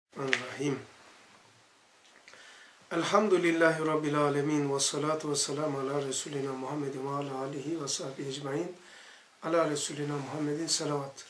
Bismillahirrahmanirrahim. Elhamdülillahi Rabbil alemin ve salatu ve selamu ala Resulina Muhammedin ve ala alihi ve sahbihi ecmain. Ala Resulina Muhammedin salavat.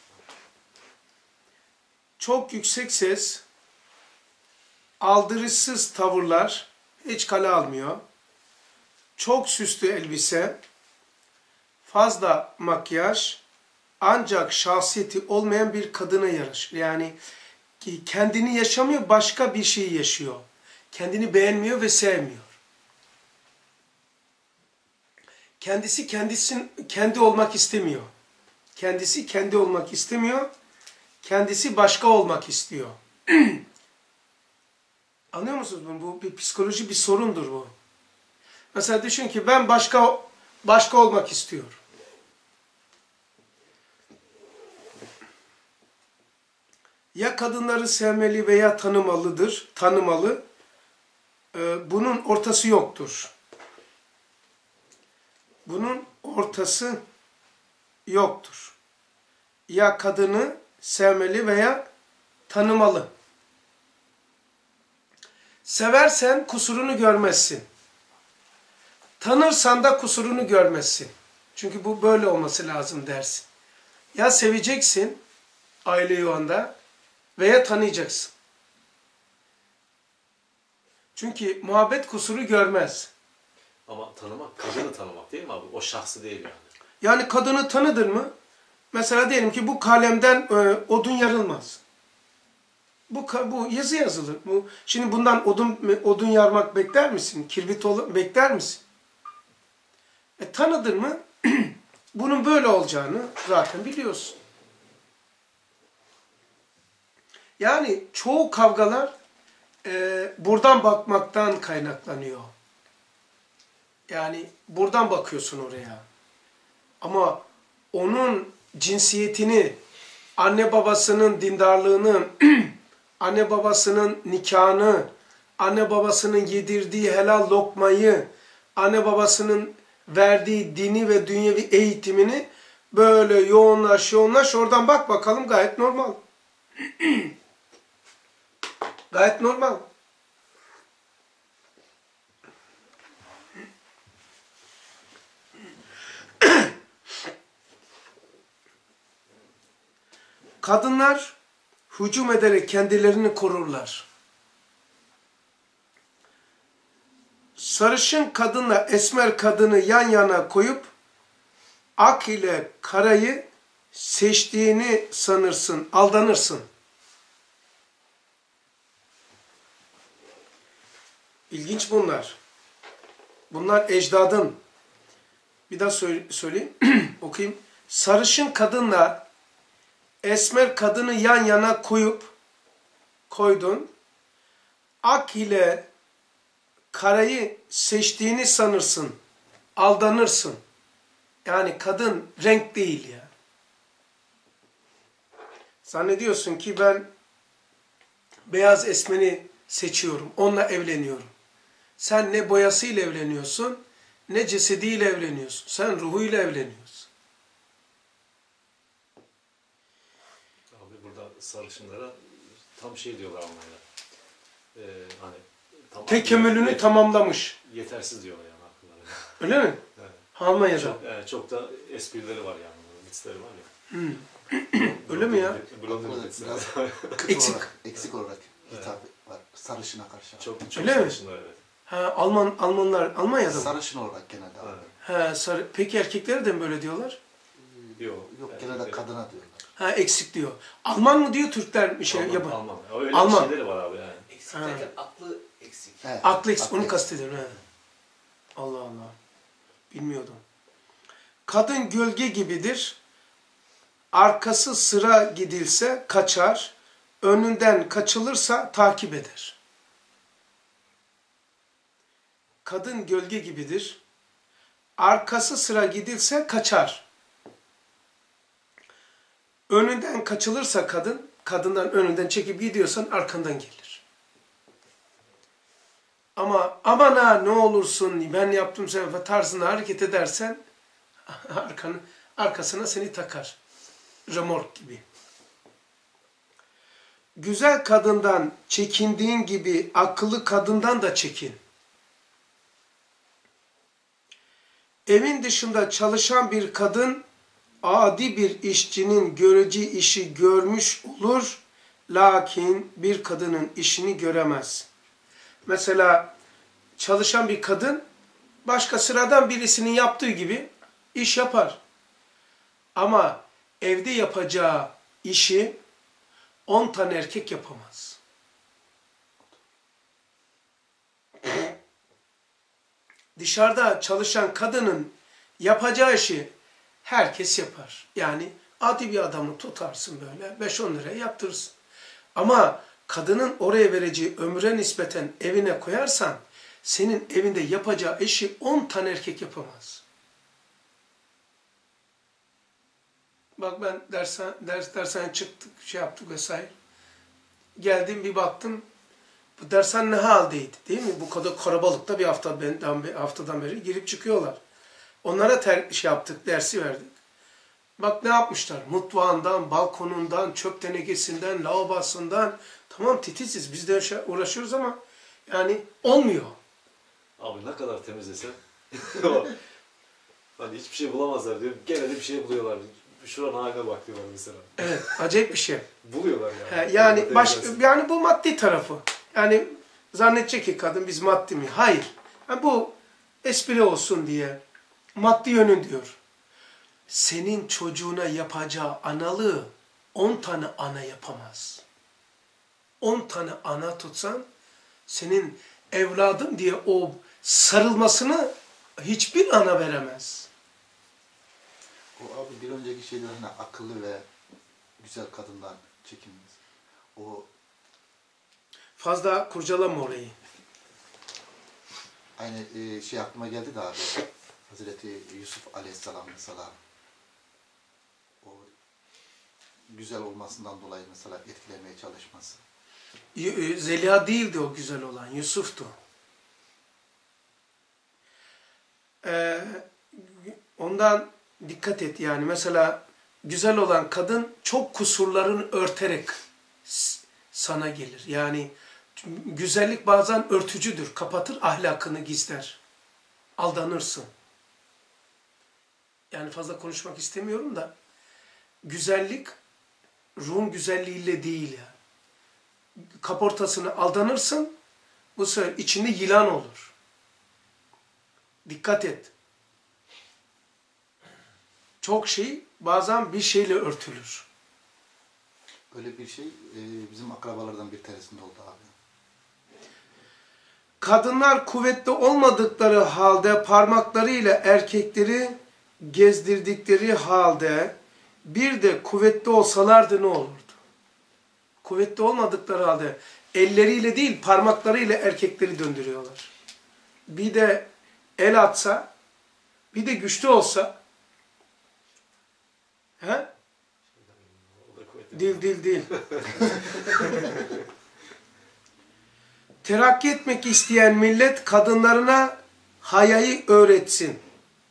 Çok yüksek ses, aldırışsız tavırlar hiç kale almıyor. Çok süslü elbise, fazla makyaj ancak şahsiyeti olmayan bir kadına yaraşır. Yani kendini yaşamıyor, başka bir şeyi yaşıyor. Kendini beğenmiyor ve sevmiyor. Kendisi kendi olmak istemiyor. Kendisi kendi olmak istemiyor. Kendisi başka olmak istiyor. Anlıyor musunuz bunu? Bu bir psikoloji, bir sorundur bu. Mesela düşün ki ben başka olmak istiyorum. Ya kadınları sevmeli veya tanımalı. Bunun ortası yoktur. Bunun ortası yoktur. Ya kadını sevmeli veya tanımalı. Seversen kusurunu görmezsin. Tanırsan da kusurunu görmezsin. Çünkü bu böyle olması lazım dersin. Ya seveceksin aile yuvanda veya tanıyacaksın. Çünkü muhabbet kusuru görmez. Ama tanımak, kadını tanımak değil mi abi? O şahsı değil yani. Yani kadını tanıdın mı? Mesela diyelim ki bu kalemden odun yarılmaz. Bu yazı yazılır. Şimdi bundan odun yarmak bekler misin? Kirbit bekler misin? Tanıdın mı? Bunun böyle olacağını zaten biliyorsun. Yani çoğu kavgalar buradan bakmaktan kaynaklanıyor. Yani buradan bakıyorsun oraya. Ama onun cinsiyetini, anne babasının dindarlığını, anne babasının nikahını, anne babasının yedirdiği helal lokmayı, anne babasının verdiği dini ve dünyevi eğitimini böyle yoğunlaş oradan bak bakalım, gayet normal. Gayet normal. Kadınlar hücum ederek kendilerini korurlar. Sarışın kadınla esmer kadını yan yana koyup ak ile karayı seçtiğini sanırsın, aldanırsın. İlginç bunlar. Bunlar ecdadın. Bir daha söyleyeyim, okuyayım. Sarışın kadınla esmer kadını yan yana koydun. Ak ile karayı seçtiğini sanırsın, aldanırsın. Yani kadın renk değil ya. Zannediyorsun ki ben beyaz esmeri seçiyorum, onunla evleniyorum. Sen ne boyasıyla evleniyorsun, ne cesediyle evleniyorsun. Sen ruhuyla evleniyorsun. Abi burada sarışınlara tam şey diyorlar Almanya'da. Hani Tekemmülünü tamamlamış. Yetersiz diyorlar yani akıllarına. Öyle mi? Evet. Almanya'da. Çok da esprileri var yani. Vitsleri var ya. Öyle mi ya? Biraz eksik olarak hitap var sarışına karşı. Çok Öyle mi? sarışınlar, evet. Ha, Almanlar Almanya'da mı? Sarışın olarak genelde abi. Ha, peki erkeklere de mi böyle diyorlar? Yok genelde kadına diyorlar. Ha, eksik diyor. Alman mı diyor, Türkler bir şey yapar? Alman. Öyle Alman. şeyleri var abi yani. Eksik derken aklı eksik. Evet, Aklı eksik, onu kastediyorum. He. Allah Allah. Bilmiyordum. Kadın gölge gibidir. Arkası sıra gidilse kaçar. Önünden kaçılırsa takip eder. Kadın gölge gibidir. Arkası sıra gidilse kaçar. Önünden kaçılırsa kadından önünden çekip gidiyorsan arkandan gelir. Ama aman ha ne olursun ben yaptım sen tarzına hareket edersen arkasına seni takar. Remork gibi. güzel kadından çekindiğin gibi akıllı kadından da çekin. Evin dışında çalışan bir kadın, adi bir işçinin göreceği işi görmüş olur, lakin bir kadının işini göremez. Mesela çalışan bir kadın, başka sıradan birisinin yaptığı gibi iş yapar. Ama evde yapacağı işi 10 tane erkek yapamaz. Dışarıda çalışan kadının yapacağı işi herkes yapar. Yani adi bir adamı tutarsın böyle 5-10 liraya yaptırırsın. Ama kadının oraya vereceği ömre nispeten evine koyarsan senin evinde yapacağı işi 10 tane erkek yapamaz. Bak ben dershane çıktık, şey yaptık vesaire. Geldim bir baktım, bu dershane ne haldeydi değil mi? Bu kadar karabalıkta bir haftadan beri girip çıkıyorlar. Onlara şey yaptık, dersi verdik. Bak ne yapmışlar? Mutfağından, balkonundan, çöp tenekesinden, lavabosundan. Tamam titiziz, biz de uğraşıyoruz ama yani olmuyor. Abi ne kadar temizlesem hani hiçbir şey bulamazlar diyor. Gene de bir şey buluyorlar. Şuranın haline bak diyorlar mesela. Evet, acayip bir şey. Buluyorlar yani. Yani bu maddi tarafı. Yani zannedecek ki kadın biz maddi mi? Hayır. Yani bu espri olsun diye maddi yönü diyor. Senin çocuğuna yapacağı analığı 10 tane ana yapamaz. 10 tane ana tutsan senin evladım diye o sarılmasını hiçbir ana veremez. O abi bir önceki şeyden hani akıllı ve güzel kadından çekinmez. O Fazla kurcalama orayı. aynı şey aklıma geldi de abi. Hazreti Yusuf Aleyhisselam mesela o güzel olmasından dolayı mesela etkilemeye çalışması. Zeliha değildi o güzel olan, Yusuf'tu. Ondan dikkat et yani mesela güzel olan kadın çok kusurlarını örterek sana gelir. Yani güzellik bazen örtücüdür, kapatır ahlakını gizler. Aldanırsın. Yani fazla konuşmak istemiyorum da güzellik ruhun güzelliğiyle değil ya. Kaportasını aldanırsın, bu sefer içinde yılan olur. Dikkat et. Çok şey bazen bir şeyle örtülür. Öyle bir şey bizim akrabalardan bir tanesinde oldu abi. Kadınlar kuvvetli olmadıkları halde parmaklarıyla erkekleri gezdirdikleri halde bir de kuvvetli olsalardı ne olurdu? Kuvvetli olmadıkları halde elleriyle değil parmaklarıyla erkekleri döndürüyorlar. Bir de el atsa, bir de güçlü olsa, he? Değil. Terakki etmek isteyen millet kadınlarına hayayı öğretsin.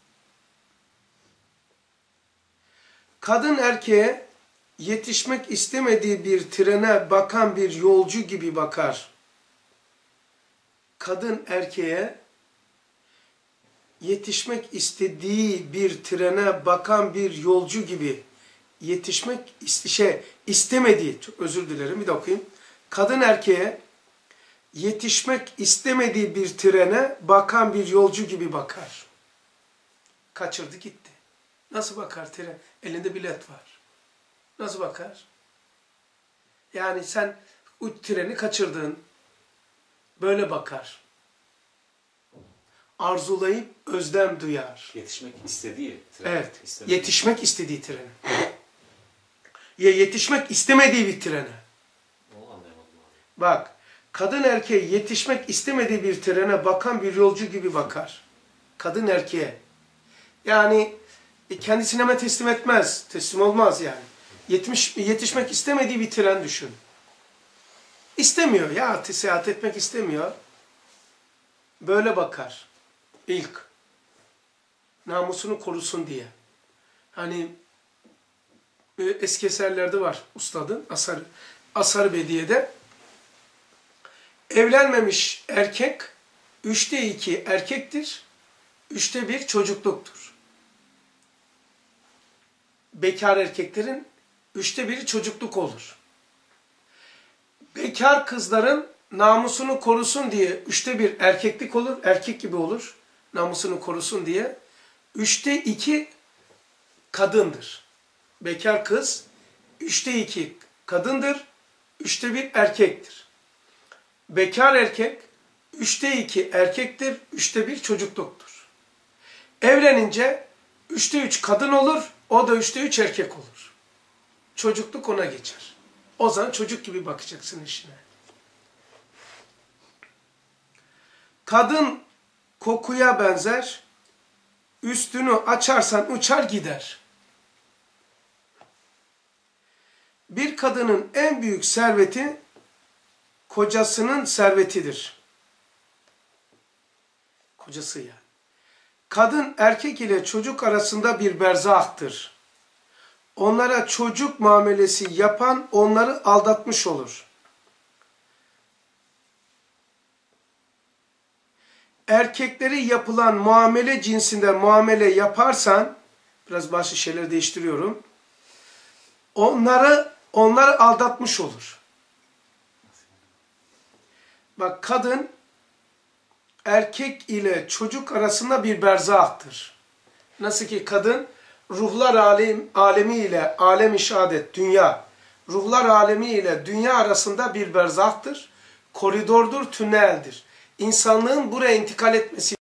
Kadın erkeğe yetişmek istemediği bir trene bakan bir yolcu gibi bakar. Kadın erkeğe yetişmek istediği bir trene bakan bir yolcu gibi istemediği, çok özür dilerim bir de okuyayım. Kadın erkeğe yetişmek istemediği bir trene bakan bir yolcu gibi bakar. Kaçırdı gitti. Nasıl bakar tren? Elinde bilet var. Nasıl bakar? Yani sen o treni kaçırdın. Böyle bakar. Arzulayıp özlem duyar. Yetişmek istediği tren. Evet. İstemediği. Yetişmek istediği trene. Ya yetişmek istemediği bir trene. Onu anlayamadım abi. Bak. Kadın erkeğe yetişmek istemediği bir trene bakan bir yolcu gibi bakar. Kadın erkeğe. Yani kendisini hemen teslim etmez. Teslim olmaz yani. Yetişmek istemediği bir tren düşün. İstemiyor ya. Seyahat etmek istemiyor. Böyle bakar. İlk. Namusunu korusun diye. Hani eski eserlerde var ustadın asarı. Asar-ı Bediye'de evlenmemiş erkek 2/3 erkektir, 1/3 çocukluktur. Bekar erkeklerin 1/3 çocukluk olur. Bekar kızların namusunu korusun diye 1/3 erkeklik olur, erkek gibi olur. Namusunu korusun diye. 2/3 kadındır. Bekar kız 2/3 kadındır, 1/3 erkektir. Bekar erkek 2/3 erkektir, 1/3 çocukluktur. Evlenince 3/3 kadın olur, o da 3/3 erkek olur. Çocukluk ona geçer. O zaman çocuk gibi bakacaksın işine. Kadın kokuya benzer, üstünü açarsan uçar gider. Bir kadının en büyük serveti kocasının servetidir. Kocası yani. Kadın erkek ile çocuk arasında bir berzahtır. Onlara çocuk muamelesi yapan onları aldatmış olur. Erkekleri yapılan muamele cinsinden muamele yaparsan, biraz başka şeyleri değiştiriyorum, onları aldatmış olur. Bak, kadın erkek ile çocuk arasında bir berzahtır. Nasıl ki kadın ruhlar alemi ile alem-i şehadet, dünya, ruhlar alemi ile dünya arasında bir berzahtır, koridordur, tüneldir. İnsanlığın buraya intikal etmesidir.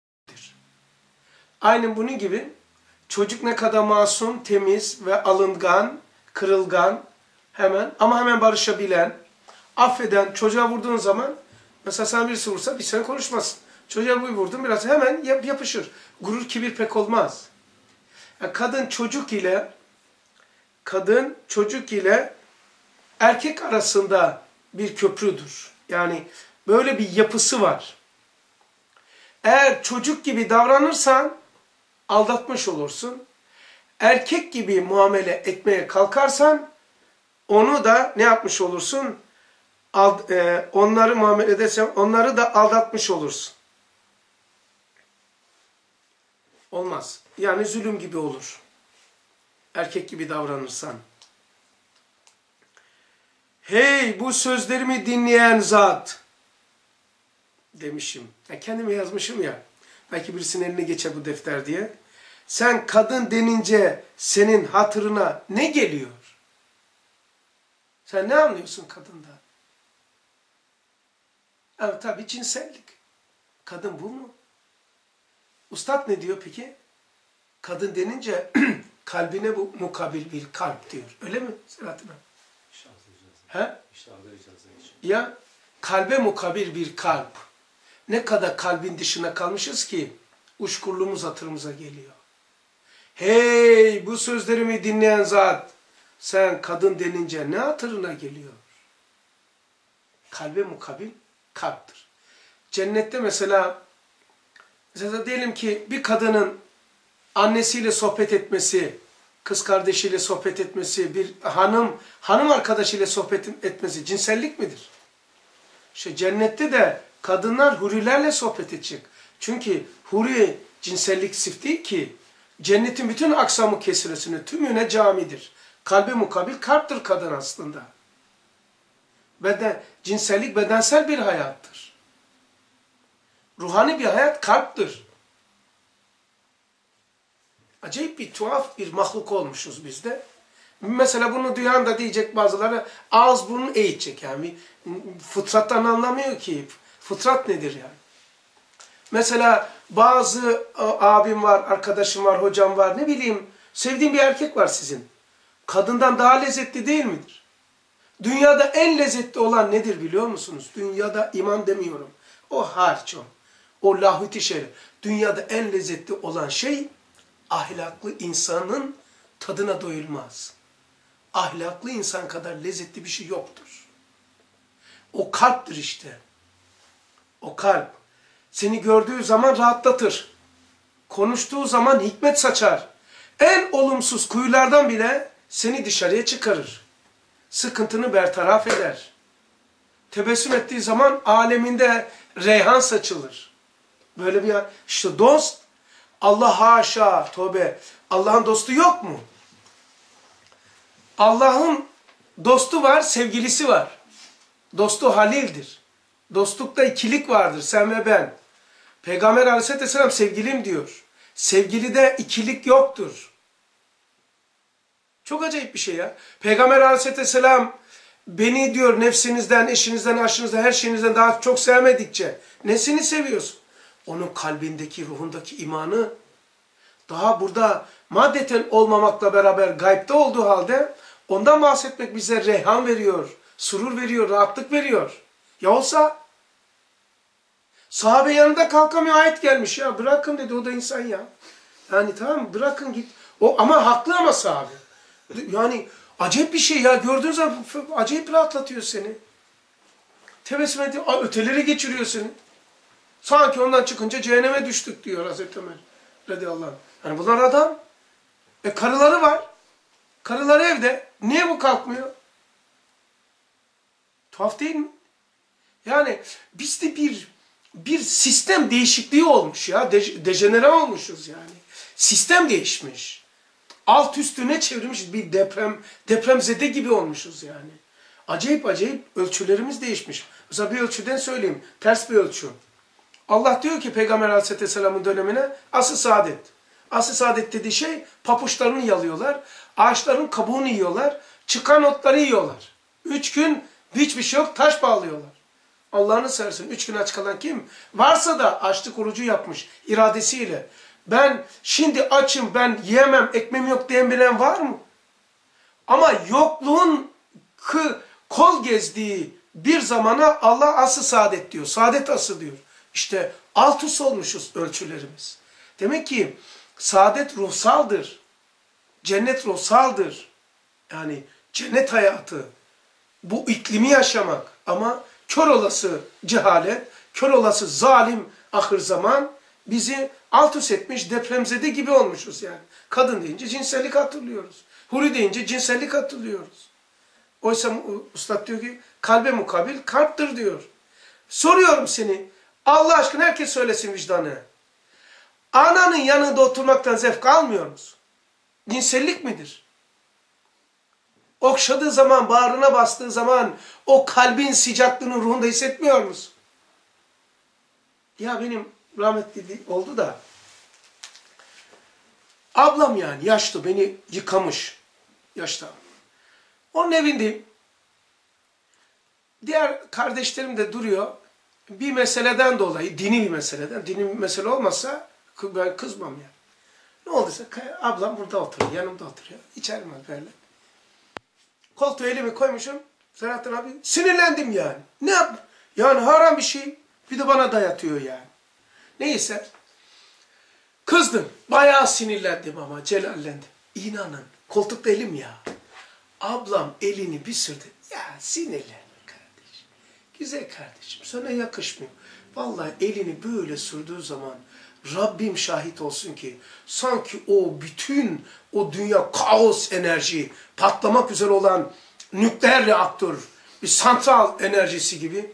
Aynen bunun gibi çocuk ne kadar masum, temiz ve alıngan, kırılgan, hemen barışabilen, affeden, çocuğa vurduğun zaman, mesela sana birisi vursa bir sene konuşmazsın. Çocuğa bir vurdun biraz hemen yapışır. Gurur, kibir pek olmaz. Yani kadın çocuk ile erkek arasında bir köprüdür. Yani böyle bir yapısı var. Eğer çocuk gibi davranırsan aldatmış olursun. Erkek gibi muamele etmeye kalkarsan onu da ne yapmış olursun? Onları muamele edersen onları da aldatmış olursun. Olmaz. Yani zulüm gibi olur. Erkek gibi davranırsan. Hey bu sözlerimi dinleyen zat demişim. Kendime yazmışım ya. Belki birisinin eline geçer bu defter diye. Sen kadın denince senin hatırına ne geliyor? Sen ne anlıyorsun kadından? Evet, tabii cinsellik. Kadın bu mu? Ustad ne diyor peki? Kadın denince kalbine bu mukabil bir kalp diyor. Öyle mi Selahattin abi? He? Ya kalbe mukabil bir kalp. Ne kadar kalbin dışına kalmışız ki uşkurluğumuz hatırımıza geliyor. Hey bu sözlerimi dinleyen zat, sen kadın denince ne hatırına geliyor? Kalbe mukabil kalptir. Cennette mesela diyelim ki bir kadının annesiyle sohbet etmesi, kız kardeşiyle sohbet etmesi, bir hanım arkadaşıyla sohbet etmesi cinsellik midir? İşte cennette de kadınlar hurilerle sohbet edecek. Çünkü huri cinsellik sif değil ki. Cennetin bütün aksamı kesiresini tümüne camidir. Kalbe mukabil kalptir kadın aslında. Cinsellik bedensel bir hayattır. Ruhani bir hayat kalptir. Acayip bir tuhaf bir mahluk olmuşuz biz de. Mesela bunu duyan da diyecek bazıları ağız burnu eğitecek yani. Fıtrattan anlamıyor ki. Fıtrat nedir yani? Mesela bazı abim var, arkadaşım var, hocam var, ne bileyim sevdiğim bir erkek var sizin. Kadından daha lezzetli değil midir? Dünyada en lezzetli olan nedir biliyor musunuz? Dünyada iman demiyorum. O harç o. O lahut-i şerif. Dünyada en lezzetli olan şey ahlaklı insanın tadına doyulmaz. Ahlaklı insan kadar lezzetli bir şey yoktur. O kalptir işte. O kalp. Seni gördüğü zaman rahatlatır. Konuştuğu zaman hikmet saçar. En olumsuz kuyulardan bile seni dışarıya çıkarır. sıkıntını bertaraf eder. Tebessüm ettiği zaman aleminde reyhan saçılır. Böyle bir işte dost, Allah haşa, tövbe. Allah'ın dostu yok mu? Allah'ın dostu var, sevgilisi var. Dostu Halil'dir. Dostlukta ikilik vardır, sen ve ben. Peygamber aleyhisselam sevgilim diyor. Sevgilide ikilik yoktur. Çok acayip bir şey ya. Peygamber aleyhisselam beni diyor nefsinizden, eşinizden, aşınızdan, her şeyinizden daha çok sevmedikçe nesini seviyorsun? Onun kalbindeki, ruhundaki imanı daha burada maddeten olmamakla beraber gaybde olduğu halde ondan bahsetmek bize reyhan veriyor, surur veriyor, rahatlık veriyor. Ya olsa sahabe yanında kalkamıyor, ayet gelmiş ya bırakın dedi, o da insan ya. Yani tamam bırakın git. O ama haklı ama sahabe. Yani acayip bir şey ya, gördüğün zaman acayip rahatlatıyor seni. Tebessüm ediyor, öteleri geçiriyor seni. Sanki ondan çıkınca cehenneme düştük diyor Hazreti Ömer radıyallahu anh. Yani bunlar adam. Karıları var. Karıları evde. Niye bu kalkmıyor? Tuhaf değil mi? Yani bizde bir sistem değişikliği olmuş ya. Dejenere olmuşuz yani. Sistem değişmiş. Alt üstüne çevirmiş bir depremzede gibi olmuşuz yani. Acayip ölçülerimiz değişmiş. Mesela bir ölçüden söyleyeyim. Ters bir ölçü. Allah diyor ki Peygamber Aleyhisselam'ın dönemine asr-ı saadet. Asr-ı saadet dediği şey papuçlarını yalıyorlar. Ağaçların kabuğunu yiyorlar. Çıkan otları yiyorlar. 3 gün hiçbir şey yok, taş bağlıyorlar. Allah'ını seversen 3 gün aç kalan kim? Varsa da açlık orucu yapmış iradesiyle. Ben şimdi açım, ben yiyemem, ekmeğim yok diyen bilen var mı? Ama yokluğun kol gezdiği bir zamana Allah asr-ı saadet diyor. Saadet asrı diyor. İşte alt üst olmuşuz ölçülerimiz. Demek ki saadet ruhsaldır. Cennet ruhsaldır. Yani cennet hayatı. Bu iklimi yaşamak. Ama kör olası cehalet, kör olası zalim ahir zaman bizi alt üst etmiş, depremzede gibi olmuşuz yani. Kadın deyince cinsellik hatırlıyoruz. Huri deyince cinsellik hatırlıyoruz. Oysa Üstad diyor ki kalbe mukabil kalptir diyor. Soruyorum seni. Allah aşkına herkes söylesin vicdanı. Ananın yanında oturmaktan zevk almıyor musun? Cinsellik midir? Okşadığı zaman, bağrına bastığı zaman o kalbin sıcaklığını ruhunda hissetmiyor musun? Ya benim rahmetli oldu da ablam yani yaşlı, beni yıkamış yaşta. Onun evindeyim. Diğer kardeşlerim de duruyor. Bir meseleden dolayı, dini bir meseleden, dini bir mesele olmazsa ben kızmam yani. Ne olduysa ablam burada oturuyor, yanımda oturuyor. İçerim böyle. Koltuğa elimi koymuşum. Selahattin abi sinirlendim yani. Ne yap? Yani haram bir şey. Bir de bana dayatıyor yani. Neyse. Kızdım. Bayağı sinirlendim ama celallendim. İnanın. Koltukta elim ya. Ablam elini bir sürdü. Ya sinirlenme kardeşim. Güzel kardeşim. Sana yakışmıyor. Vallahi elini böyle sürdüğü zaman Rabbim şahit olsun ki sanki o bütün o dünya kaos enerji patlamak üzere olan nükleer reaktör bir santral enerjisi gibi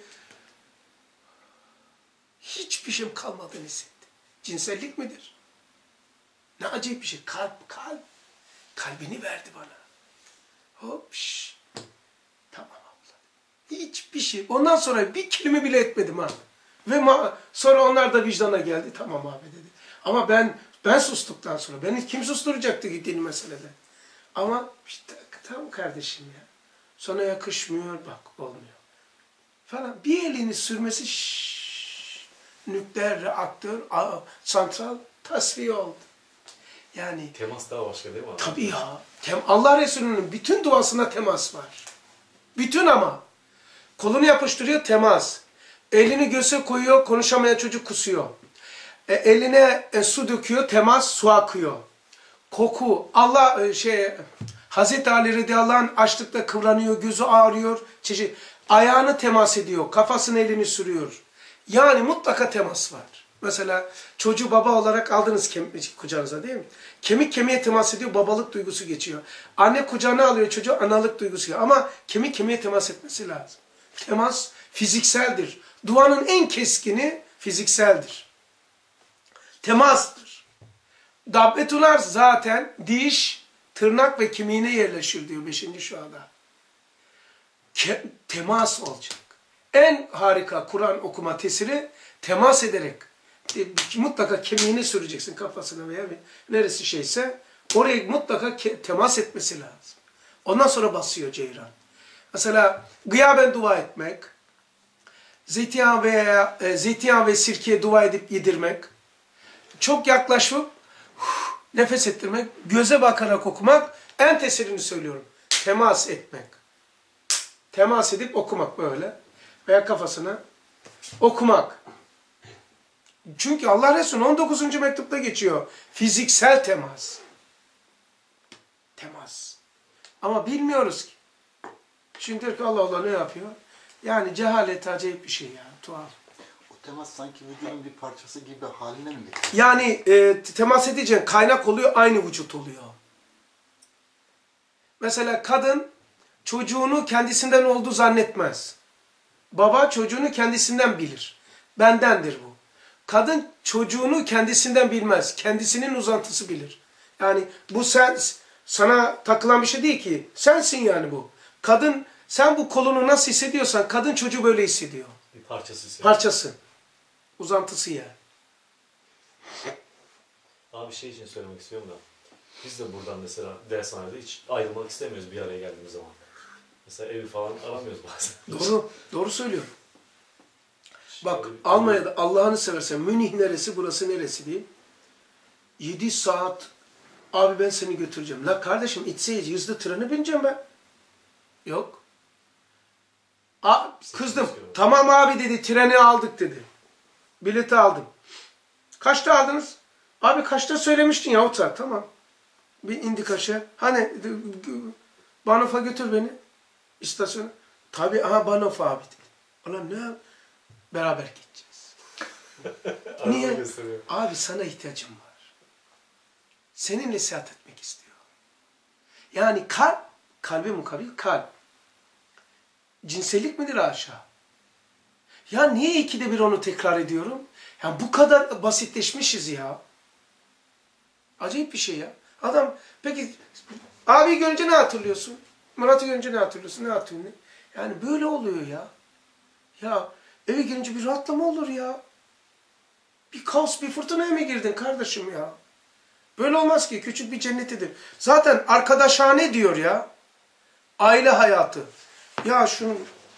hiçbir şeyim kalmadığını hissetti. Cinsellik midir? Ne acayip bir şey. Kalp. Kalbini verdi bana. Hop şş. Tamam abla. Hiçbir şey. Ondan sonra bir kelime bile etmedim ha. Ve sonra onlar da vicdana geldi. Tamam abi dedi. Ama ben sustuktan sonra beni kim susturacaktı gittiğini meselede. Ama işte tamam kardeşim ya. Sana yakışmıyor bak olmuyor. Falan. Bir elini sürmesi nükleer reaktör, santral tasfiye oldu. Yani Temas daha başka değil mi abi? tabii ya. Allah Resulü'nün bütün duasında temas var. Bütün ama. Kolunu yapıştırıyor temas. Elini göğse koyuyor, konuşamayan çocuk kusuyor. Eline su döküyor, temas, su akıyor. Koku, Hazreti Ali radıyallahu anh açlıkta kıvranıyor, gözü ağrıyor. Ayağını temas ediyor, kafasını elini sürüyor. Yani mutlaka temas var. Mesela çocuğu baba olarak aldınız kucağınıza değil mi? Kemik kemiğe temas ediyor, babalık duygusu geçiyor. Anne kucağına alıyor çocuğu, analık duygusu geçiyor. Ama kemik kemiğe temas etmesi lazım. Temas fizikseldir. Duanın en keskini fizikseldir. Temastır. Dabbetular zaten diş, tırnak ve kemiğine yerleşir diyor 5. şuada. Temas olacak. En harika Kur'an okuma tesiri temas ederek mutlaka kemiğini süreceksin kafasına veya neresi şeyse oraya mutlaka temas etmesi lazım. Ondan sonra basıyor ceyran. Mesela gıyaben dua etmek, zeytinyağı ve sirkeye dua edip yedirmek, çok yaklaşıp nefes ettirmek, göze bakarak okumak, en tesirini söylüyorum. Temas etmek. Temas edip okumak böyle. Veya kafasına okumak. Çünkü Allah Resulü 19. mektupta geçiyor. Fiziksel temas. Temas. Ama bilmiyoruz ki. Şimdi diyor ki Allah Allah ne yapıyor? Yani cehalet acayip bir şey ya. Tuhaf. O temas sanki vücudun bir parçası gibi haline mi getiriyor? Yani temas edeceğin kaynak oluyor, aynı vücut oluyor. Mesela kadın çocuğunu kendisinden olduğu zannetmez. Baba çocuğunu kendisinden bilir. Bendendir bu. Kadın çocuğunu kendisinden bilmez. Kendisinin uzantısı bilir. Yani bu sana takılan bir şey değil ki. Sensin yani bu. Kadın, sen bu kolunu nasıl hissediyorsan kadın çocuğu böyle hissediyor. Bir parçası ise. Parçası. Uzantısı yani. Abi şey için söylemek istiyorum da. Biz de buradan mesela dershanede hiç ayrılmak istemiyoruz bir araya geldiğimiz zaman. Mesela evi falan aramıyoruz bazen. Doğru. Doğru söylüyorum. Bak Almanya'da Allah'ını seversen Münih neresi burası neresi diyeyim. 7 saat abi ben seni götüreceğim. La kardeşim içseyiz hızlı trene bineceğim ben. Yok. Kızdım. Tamam abi dedi treni aldık dedi. Bileti aldım. Kaçta aldınız? Abi kaçta söylemiştin ya o saat tamam. Bir indik aşağı. Hani Banof'a götür beni. İstasyona. Tabii aha Banof abi dedi. Ulan ne? Beraber gideceğiz. Niye? Abi sana ihtiyacım var. Seninle seyahat etmek istiyor. Yani kalbe mukabil kalp. Cinsellik midir aşağı? Ya niye 2'de 1 onu tekrar ediyorum? Ya bu kadar basitleşmişiz ya. Acayip bir şey ya. Adam peki abi görünce ne hatırlıyorsun? Murat'ı görünce ne hatırlıyorsun? Ne hatırlıyorsun? Yani böyle oluyor ya. Ya eve girince bir rahatlama olur ya. Bir kaos, bir fırtınaya mı girdin kardeşim ya? Böyle olmaz ki. Küçük bir cennetidir. Zaten arkadaşhane diyor ya. Aile hayatı. Ya şunu...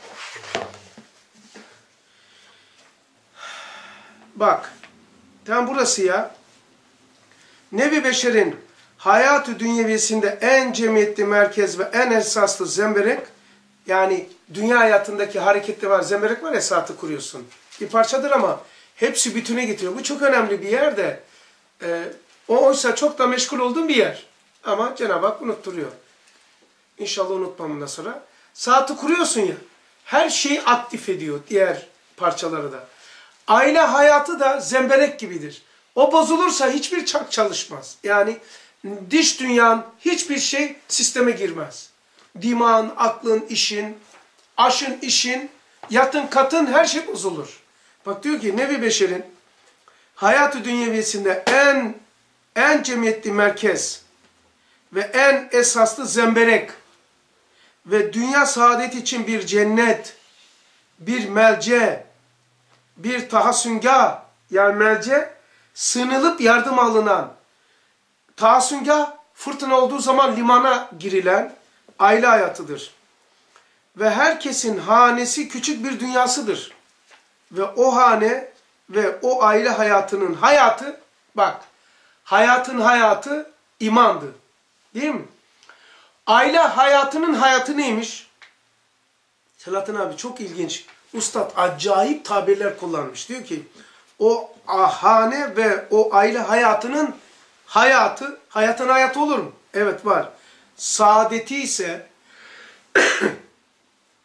Bak. Tam burası ya. Nevi Beşer'in hayatı dünyevisinde en cemiyetli merkez ve en esaslı zemberek, yani dünya hayatındaki harekette var, zemberek var ya saati kuruyorsun. Bir parçadır ama hepsi bütüne getiriyor. Bu çok önemli bir yer de oysa çok da meşgul olduğum bir yer. Ama Cenab-ı Hak unutturuyor. İnşallah unutmam bundan sonra. Saati kuruyorsun ya, her şeyi aktif ediyor diğer parçaları da. Aile hayatı da zemberek gibidir. O bozulursa hiçbir çak çalışmaz. Yani dış dünyanın hiçbir şey sisteme girmez. Dimağın, aklın, işin, aşın, işin, yatın, katın her şey bozulur. Bak diyor ki Nevi Beşer'in hayatı dünyevisinde en cemiyetli merkez ve en esaslı zemberek ve dünya saadet için bir cennet, bir melce, bir tahassüngah, yani melce, sığınılıp yardım alınan, tahassüngah, fırtına olduğu zaman limana girilen aile hayatıdır. Ve herkesin hanesi küçük bir dünyasıdır. Ve o hane ve o aile hayatının hayatı, bak, hayatın hayatı imandı. Değil mi? Aile hayatının hayatı neymiş? Selahattin abi çok ilginç. Ustad acayip tabirler kullanmış. Diyor ki o hane ve o aile hayatının hayatı, hayatın hayatı olur mu? Evet var. Saadeti ise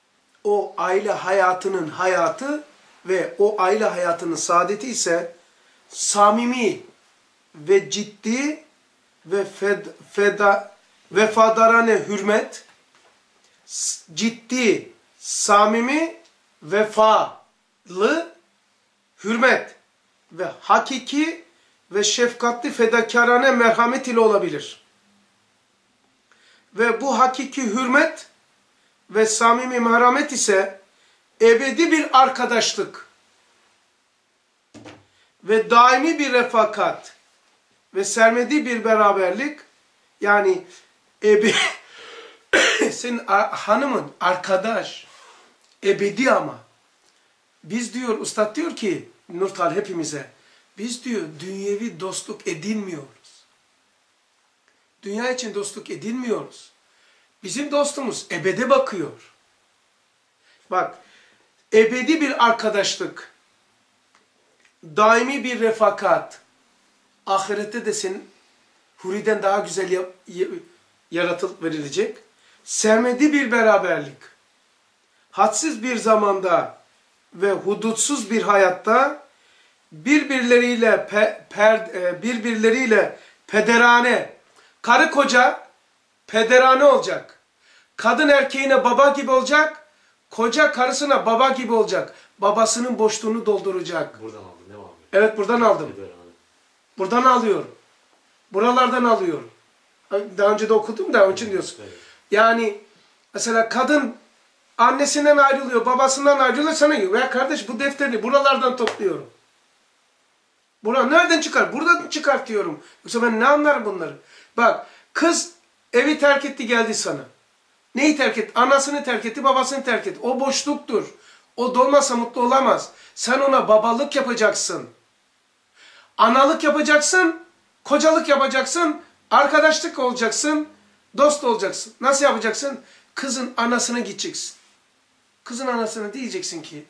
o aile hayatının hayatı ve o aile hayatının saadeti ise samimi ve ciddi ve vefadarane hürmet, ciddi, samimi, vefalı hürmet ve hakiki ve şefkatli fedakarane merhamet ile olabilir. Ve bu hakiki hürmet ve samimi merhamet ise ebedi bir arkadaşlık ve daimi bir refakat ve sermedi bir beraberlik, yani senin hanımın arkadaş, ebedi ama. Biz diyor, Üstad diyor ki, Nurtal hepimize, biz diyor dünyevi dostluk edinmiyoruz. Dünya için dostluk edinmiyoruz. Bizim dostumuz ebede bakıyor. Bak, ebedi bir arkadaşlık, daimi bir refakat, ahirette de senin huriden daha güzel yaratılıp verilecek, sermedi bir beraberlik, hadsiz bir zamanda ve hudutsuz bir hayatta birbirleriyle pederane, karı koca pederane olacak, kadın erkeğine baba gibi olacak, koca karısına baba gibi olacak, babasının boşluğunu dolduracak. Buradan aldın değil mi abi? Evet, buradan aldım. Buradan alıyorum. Buralardan alıyorum. Daha önce de okudum da onun için diyorsun. Evet. Yani mesela kadın annesinden ayrılıyor, babasından ayrılıyor, sana diyor. Ya kardeş, bu defterini buralardan topluyorum. Nereden çıkar? Buradan çıkartıyorum. Yoksa ben ne anlarım bunları? Bak, kız evi terk etti, geldi sana. Neyi terk etti? Anasını terk etti, babasını terk etti. O boşluktur. O dolmazsa mutlu olamaz. Sen ona babalık yapacaksın. Analık yapacaksın, kocalık yapacaksın, arkadaşlık olacaksın, dost olacaksın. Nasıl yapacaksın? Kızın anasına gideceksin. Kızın anasına diyeceksin ki,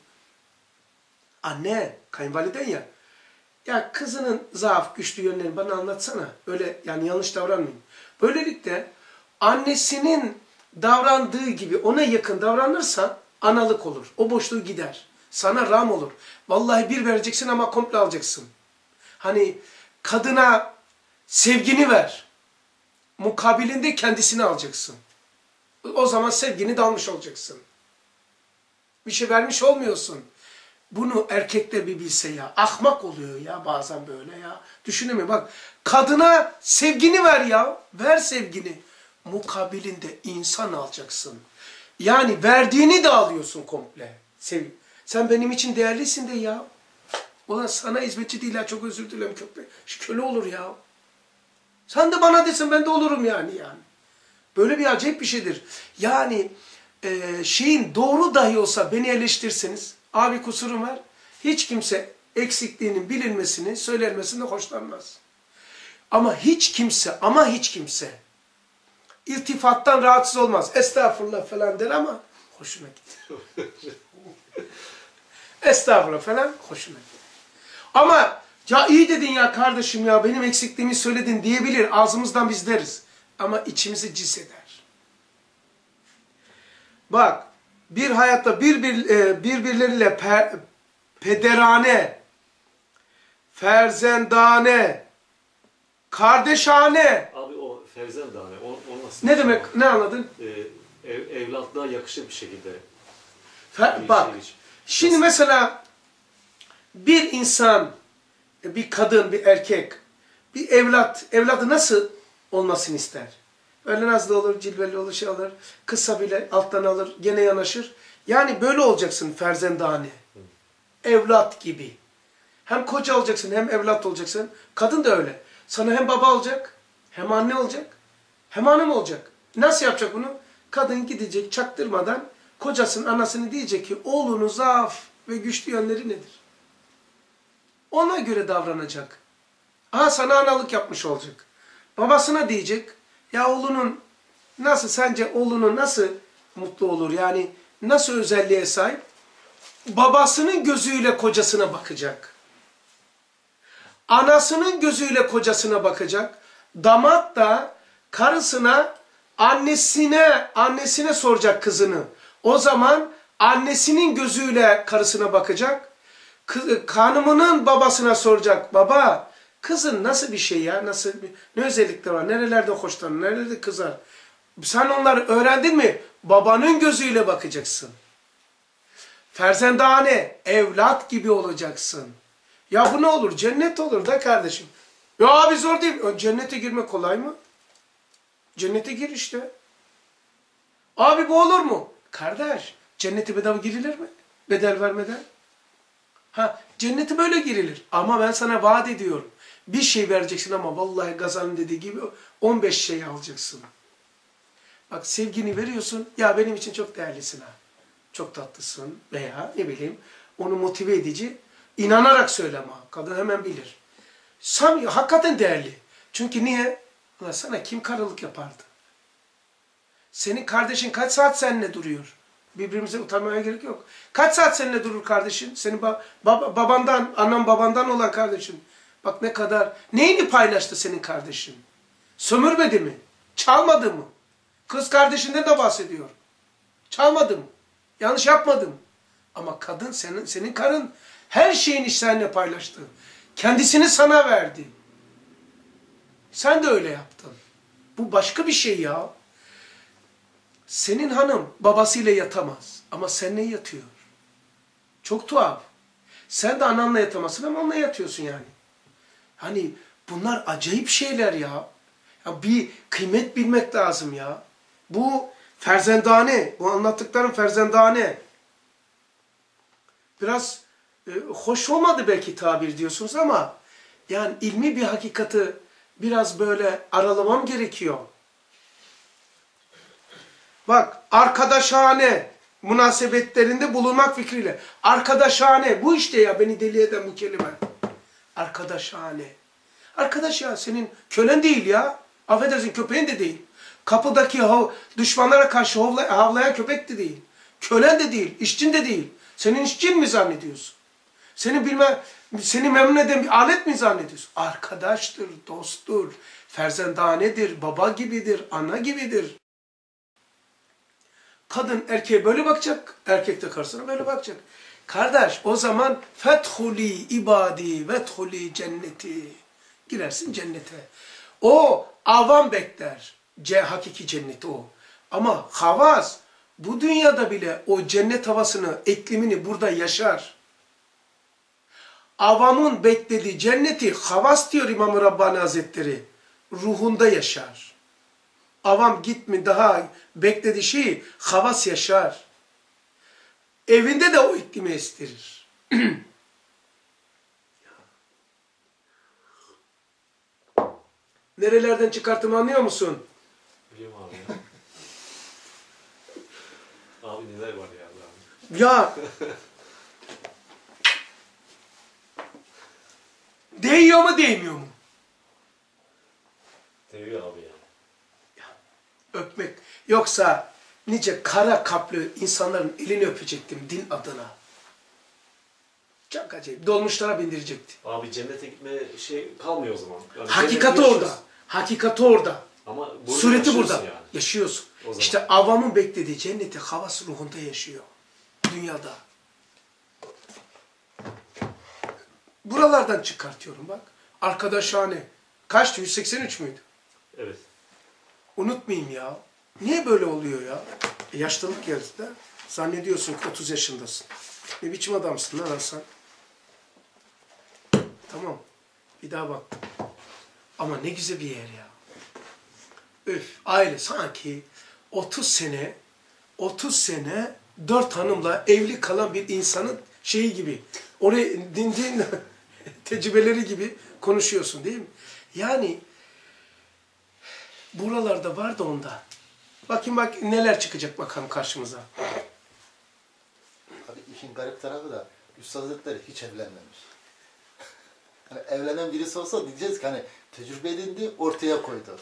anne, kayınvaliden ya, ya kızının zaaf, güçlü yönlerini bana anlatsana. Öyle yani yanlış davranmayın. Böylelikle annesinin davrandığı gibi ona yakın davranırsa analık olur. O boşluğu gider. Sana ram olur. Vallahi bir vereceksin ama komple alacaksın. Hani kadına sevgini ver. Mukabilinde kendisini alacaksın. O zaman sevgini dalmış olacaksın. Bir şey vermiş olmuyorsun. Bunu erkekler bir bilse ya. Ahmak oluyor ya bazen böyle ya. Düşünemiyorum. Bak, kadına sevgini ver ya. Ver sevgini. Mukabilinde insan alacaksın. Yani verdiğini de alıyorsun komple. Sevgi. Sen benim için değerlisin de ya. Ulan sana hizmetçi değil ya, çok özür dilerim köpek. Şu köle olur ya. Sen de bana desin, ben de olurum yani. Böyle bir acayip bir şeydir. Yani doğru dahi olsa beni eleştirseniz, abi kusurum var. Hiç kimse eksikliğinin bilinmesini, söylenmesini hoşlanmaz. Ama hiç kimse iltifattan rahatsız olmaz. Estağfurullah falan der ama hoşuna gider. Estağfurullah falan hoşuna gider. Ama ya iyi dedin ya kardeşim ya, benim eksikliğimi söyledin diyebilir. Ağzımızdan biz deriz. Ama içimizi cis eder. Bak, bir hayatta birbirleriyle pederane, ferzendane, kardeşane. Abi o ferzendane, o nasıl? Ne demek? Ne anladın? Evlatlığa yakışır bir şekilde. Bak, şimdi mesela bir insan, bir kadın, bir erkek, bir evladı nasıl olmasını ister? Böyle nazlı olur, cilveli olur, şey alır, kısa bile alttan alır, gene yanaşır. Yani böyle olacaksın ferzendane. Evlat gibi. Hem koca olacaksın, hem evlat olacaksın. Kadın da öyle. Sana hem baba olacak, hem anne olacak, hem hanım olacak. Nasıl yapacak bunu? Kadın gidecek çaktırmadan kocasının anasını diyecek ki oğlunun zaaf ve güçlü yönleri nedir? Ona göre davranacak. Sana analık yapmış olacak. Babasına diyecek, ya sence oğlunun nasıl mutlu olur? Yani nasıl özelliğe sahip? Babasının gözüyle kocasına bakacak. Anasının gözüyle kocasına bakacak. Damat da karısına, annesine soracak kızını. O zaman annesinin gözüyle karısına bakacak. Hanımının babasına soracak. Baba, kızın nasıl bir şey ya? Ne özellikleri var? Nerelerde hoşlanır? Nerelerde kızar? Sen onları öğrendin mi? Babanın gözüyle bakacaksın. Ferzendane, evlat gibi olacaksın. Ya bu ne olur? Cennet olur da kardeşim. Ya abi zor değil. Cennete girmek kolay mı? Cennete gir işte. Abi bu olur mu? Kardeş, cennete bedava girilir mi? Bedel vermeden. Cennete böyle girilir. Ama ben sana vaat ediyorum. Bir şey vereceksin ama vallahi Gazali'nin dediği gibi 15 şey alacaksın. Bak sevgini veriyorsun. Ya benim için çok değerlisin ha. Çok tatlısın veya ne bileyim onu motive edici. İnanarak söyleme. Kadın hemen bilir. Hakikaten değerli. Çünkü niye? Ulan sana kim karılık yapardı? Senin kardeşin kaç saat seninle duruyor? Birbirimize utanmaya gerek yok. Kaç saat seninle durur kardeşin? Senin babandan, anan babandan olan kardeşin. Bak ne kadar, neyini paylaştı senin kardeşin? Sömürmedi mi? Çalmadı mı? Kız kardeşinden de bahsediyor. Çalmadı mı? Yanlış yapmadı mı? Ama kadın, senin karın her şeyini seninle paylaştı. Kendisini sana verdi. Sen de öyle yaptın. Bu başka bir şey ya. Senin hanım babasıyla yatamaz ama seninle yatıyor. Çok tuhaf. Sen de ananla yatamazsın ama onunla yatıyorsun yani. Hani bunlar acayip şeyler ya. Ya bir kıymet bilmek lazım ya. Bu ferzendane, bu anlattıklarım ferzendane. Biraz hoş olmadı belki tabir diyorsunuz ama yani ilmi bir hakikati biraz böyle aralamam gerekiyor. Bak, arkadaşane münasebetlerinde bulunmak fikriyle. Arkadaşane, bu işte ya beni deli eden bu kelime. Arkadaşane. Arkadaş ya senin kölen değil ya. Affedersin köpeğin de değil. Kapıdaki düşmanlara karşı havlayan köpek de değil. Kölen de değil, işçin de değil. Senin işçin mi zannediyorsun? Seni memnun eden bir alet mi zannediyorsun? Arkadaştır, dosttur, ferzendanedir, baba gibidir, ana gibidir. Kadın erkeğe böyle bakacak, erkek de karısına böyle bakacak. Kardeş o zaman fethuli ibadi vethuli cenneti. Girersin cennete. O avam bekler. Hakiki cenneti o. Ama havas bu dünyada bile o cennet havasını, iklimini burada yaşar. Avamın beklediği cenneti havas diyor İmam-ı Rabbani Hazretleri. Ruhunda yaşar. Avam gitmi daha beklediği şeyi havas yaşar. Evinde de o iklimi estirir. Nerelerden çıkarttığımı anlıyor musun? Biliyorum abi ya. Abi neler var ya abi. Ya değiyor mu değmiyor mu? Değiyor abi ya. Öpmek. Yoksa nice kara kalpli insanların elini öpecektim din adına. Çok acayip. Dolmuşlara bindirecekti. Abi cennete gitme şey kalmıyor o zaman. Yani Hakikati orada. Hakikati orada. Ama burada Sureti burada. yani. Yaşıyorsun. O zaman. İşte avamın beklediği cenneti havası ruhunda yaşıyor. Dünyada. Buralardan çıkartıyorum bak. Arkadaşane. Kaçtı? 183 müydü? Evet. Unutmayayım ya. Niye böyle oluyor ya? Yaşlılık geldi de. Zannediyorsun ki 30 yaşındasın. Ne biçim adamsın lan Hasan? Tamam. Bir daha baktım. Ama ne güzel bir yer ya. Öf. Aile sanki 30 sene 4 hanımla evli kalan bir insanın şeyi gibi. Oraya din tecrübeleri gibi konuşuyorsun değil mi? Yani buralarda var da onda. Bakayım bak neler çıkacak bakalım karşımıza. Tabii işin garip tarafı da Üstad Hazretleri hiç evlenmemiş. Hani evlenen birisi olsa diyeceğiz ki hani tecrübe edindi, ortaya koydu.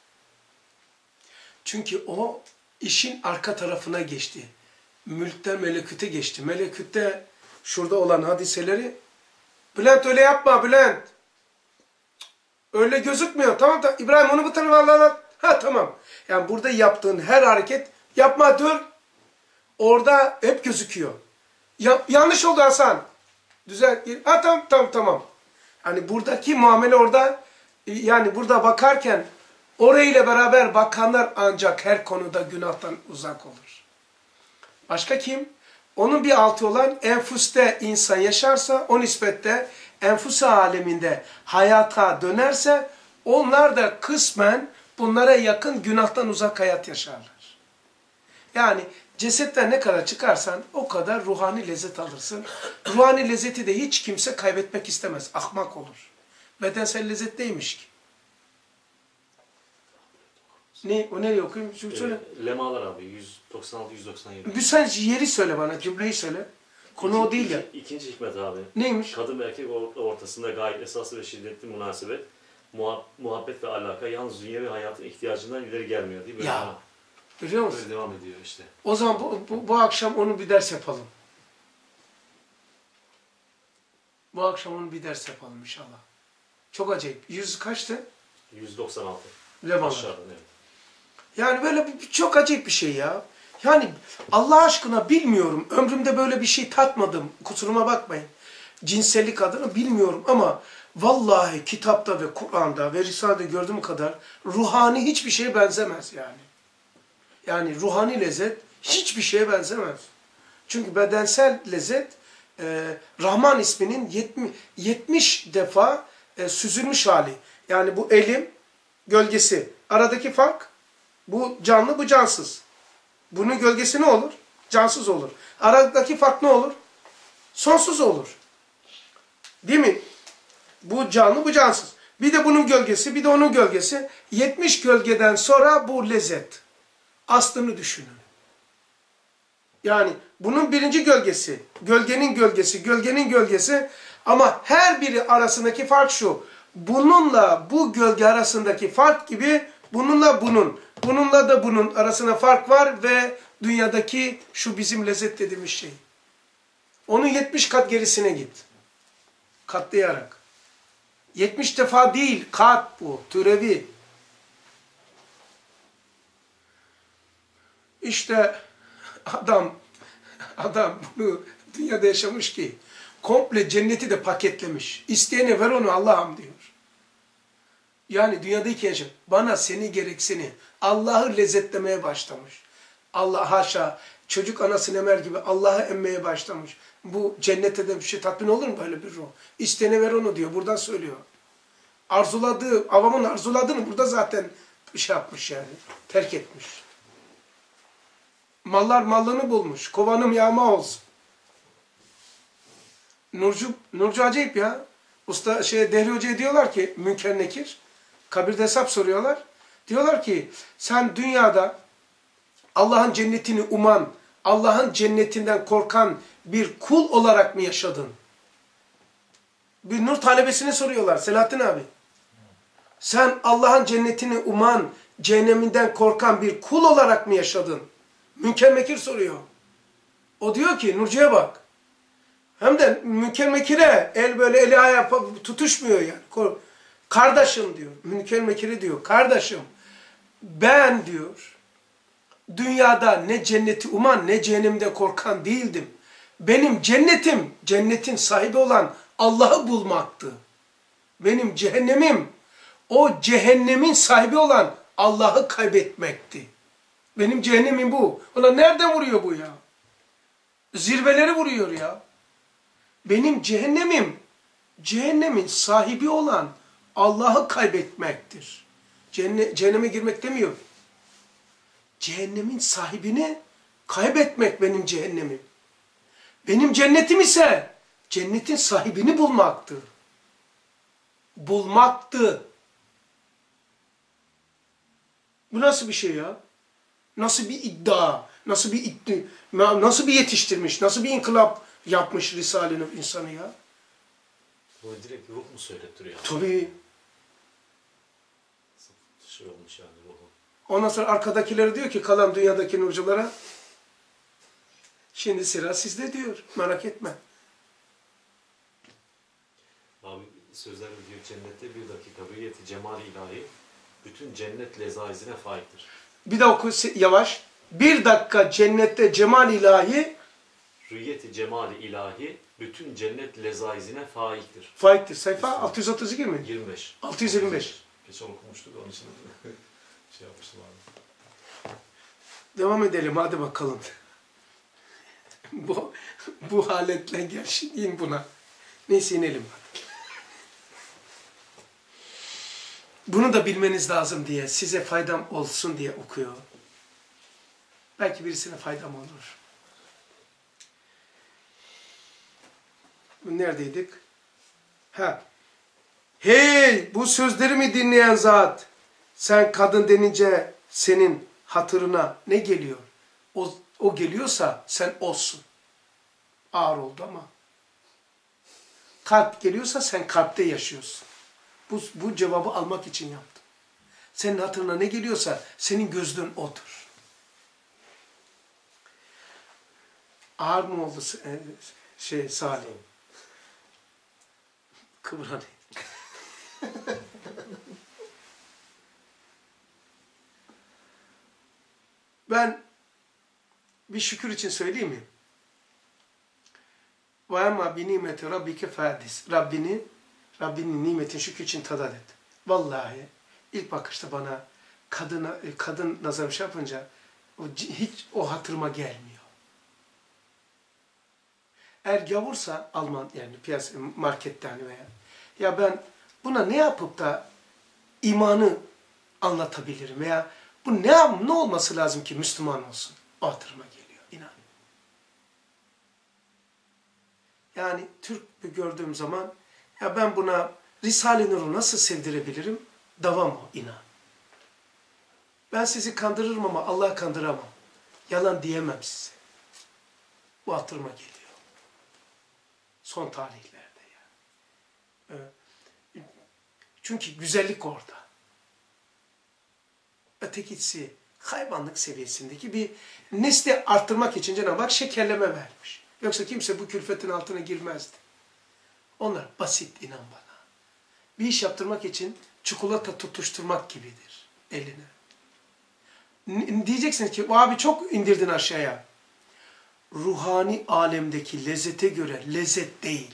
Çünkü o işin arka tarafına geçti. Mülkten meleküte geçti. Melekütte şurada olan hadiseleri Bülent öyle yapma Bülent. Öyle gözükmüyor. Tamam da İbrahim onu bu tarafa al. Ha tamam. Yani burada yaptığın her hareket yapma dur. Orada hep gözüküyor. Yanlış oldu Hasan. Düzelt. Ha tamam. Hani buradaki muamele orada, yani burada bakarken orayla beraber bakanlar ancak her konuda günahtan uzak olur. Başka kim? Onun bir altı olan enfüste insan yaşarsa, o nispette enfüs aleminde hayata dönerse, onlar da kısmen bunlara yakın günahtan uzak hayat yaşarlar. Yani cesetten ne kadar çıkarsan o kadar ruhani lezzet alırsın. Ruhani lezzeti de hiç kimse kaybetmek istemez. Ahmak olur. Bedensel lezzet neymiş ki? Ne? O nereye okuyayım? Söyle. Lemalar abi 196-197. Bir sen yeri söyle bana, cümleyi söyle. Konu o değil ya. İkinci hikmet abi. Neymiş? Kadın ve erkek ortasında gayet esaslı ve şiddetli münasebet, muhabbet ve alaka yalnız dünyevi hayatın ihtiyacından ileri gelmiyor değil mi? Ya. Biliyor musun? Böyle devam ediyor işte. O zaman bu akşam onu bir ders yapalım. Bu akşam onu bir ders yapalım inşallah. Çok acayip. 100 kaçtı? 196. Lemanlar. Aşağıdan evet. Yani böyle çok acayip bir şey ya. Yani Allah aşkına bilmiyorum. Ömrümde böyle bir şey tatmadım. Kusuruma bakmayın. Cinsellik adına bilmiyorum ama vallahi kitapta ve Kur'an'da ve Risale'de gördüğüm kadar ruhani hiçbir şeye benzemez yani. Yani ruhani lezzet hiçbir şeye benzemez. Çünkü bedensel lezzet Rahman isminin 70 defa süzülmüş hali. Yani bu elim, gölgesi. Aradaki fark bu canlı, bu cansız. Bunun gölgesi ne olur? Cansız olur. Aradaki fark ne olur? Sonsuz olur. Değil mi? Bu canlı, bu cansız. Bir de bunun gölgesi, bir de onun gölgesi. 70 gölgeden sonra bu lezzet. Aslını düşünün. Yani bunun birinci gölgesi, gölgenin gölgesi, gölgenin gölgesi ama her biri arasındaki fark şu. Bununla bu gölge arasındaki fark gibi bununla bununla da bunun arasında fark var ve dünyadaki şu bizim lezzet dediğimiz şey. Onun 70 kat gerisine git. Katlayarak. 70 defa değil, kat bu, türevi. İşte adam bunu dünyada yaşamış ki komple cenneti de paketlemiş. İsteyene ver onu Allah'ım diyor. Yani dünyadayken yaşam. Bana seni gerek seni. Allah'ı lezzetlemeye başlamış. Allah haşa çocuk anasını emer gibi Allah'ı emmeye başlamış. Bu cennette de bir şey tatmin olur mu böyle bir ruh? İsteyene ver onu diyor. Buradan söylüyor. Arzuladığı, avamın arzuladığını burada zaten şey yapmış yani. Terk etmiş. Mallar mallını bulmuş. Kovanım yağma olsun. Nurcu acayip ya. Usta Dehri Hoca'ya diyorlar ki Münker Nekir. Kabirde hesap soruyorlar. Diyorlar ki sen dünyada Allah'ın cennetini uman, Allah'ın cennetinden korkan bir kul olarak mı yaşadın? Bir nur talebesine soruyorlar Selahattin abi. Sen Allah'ın cennetini uman, cehenneminden korkan bir kul olarak mı yaşadın? Münker Nekir soruyor. O diyor ki Nurcu'ya bak. Hem de Münker Nekir'e eli ayağı tutuşmuyor yani. Kardeşim diyor. Münker Nekir'e diyor. Kardeşim ben diyor dünyada ne cenneti uman ne cehennemde korkan değildim. Benim cennetim cennetin sahibi olan Allah'ı bulmaktı. Benim cehennemim o cehennemin sahibi olan Allah'ı kaybetmekti. Benim cehennemim bu. Ulan nereden vuruyor bu ya? Zirveleri vuruyor ya. Benim cehennemim, cehennemin sahibi olan Allah'ı kaybetmektir. Cehenneme girmek demiyor. Cehennemin sahibini kaybetmek benim cehennemim. Benim cennetim ise cennetin sahibini bulmaktı. Bulmaktı. Bu nasıl bir şey ya? Nasıl bir iddia? Nasıl bir yetiştirmiş? Nasıl bir inkılap yapmış Risale'nin insanı ya? Bu direkt ruh mu söylettiriyor? Tabii. Şey olmuş yani ruhu. Ondan sonra arkadakileri diyor ki kalan dünyadaki nurculara şimdi sıra sizde diyor. Merak etme. Abi sözler diyor cennette bir dakika rüyeti cemal ilahi bütün cennet lezaizine faiktir. Bir daha oku yavaş. Bir dakika cennette cemal ilahi Rüyeti cemali ilahi bütün cennet lezaizine faiktir. Faiktir. Sayfa 632 mi? 25. 625. Geçen okumuştuk onun için şey yapmıştım abi. Devam edelim hadi bakalım. bu haletle gel şimdi in buna. Neyse inelim hadi. Bunu da bilmeniz lazım diye, size faydam olsun diye okuyor. Belki birisine faydam olur. Neredeydik? Ha. Hey! Bu sözlerimi dinleyen zat! Sen kadın denince senin hatırına ne geliyor? O geliyorsa sen olsun. Ağır oldu ama. Kalp geliyorsa sen kalpte yaşıyorsun. Bu cevabı almak için yaptım. Senin hatırına ne geliyorsa senin gözlüğün odur. Ağır mı oldu Salih? Kıvranayım. Ben bir şükür için söyleyeyim mi? Ve emma bi nimeti rabbike fehadis. Rabbinin nimetin şükür için tadat et. Vallahi ilk bakışta bana kadın nazarım şey yapınca hiç o hatırıma gelmiyor. Eğer gavursa Alman yani piyasa marketten veya ya ben buna ne yapıp da imanı anlatabilirim veya bu ne olması lazım ki Müslüman olsun? O hatırıma geliyor inan. Yani Türk bir gördüğüm zaman ya ben buna Risale-i Nur'u nasıl sevdirebilirim? Davam o inan. Ben sizi kandırırım ama Allah'ı kandıramam. Yalan diyemem size. Bu hatırıma geliyor. Son tarihlerde yani. Çünkü güzellik orada. Ötekisi hayvanlık seviyesindeki bir nesli arttırmak için Cenab-ı Hak şekerleme vermiş. Yoksa kimse bu külfetin altına girmezdi. Onlar basit inan bana. Bir iş yaptırmak için çikolata tutuşturmak gibidir eline. Diyeceksiniz ki o abi çok indirdin aşağıya. Ruhani alemdeki lezzete göre lezzet değil.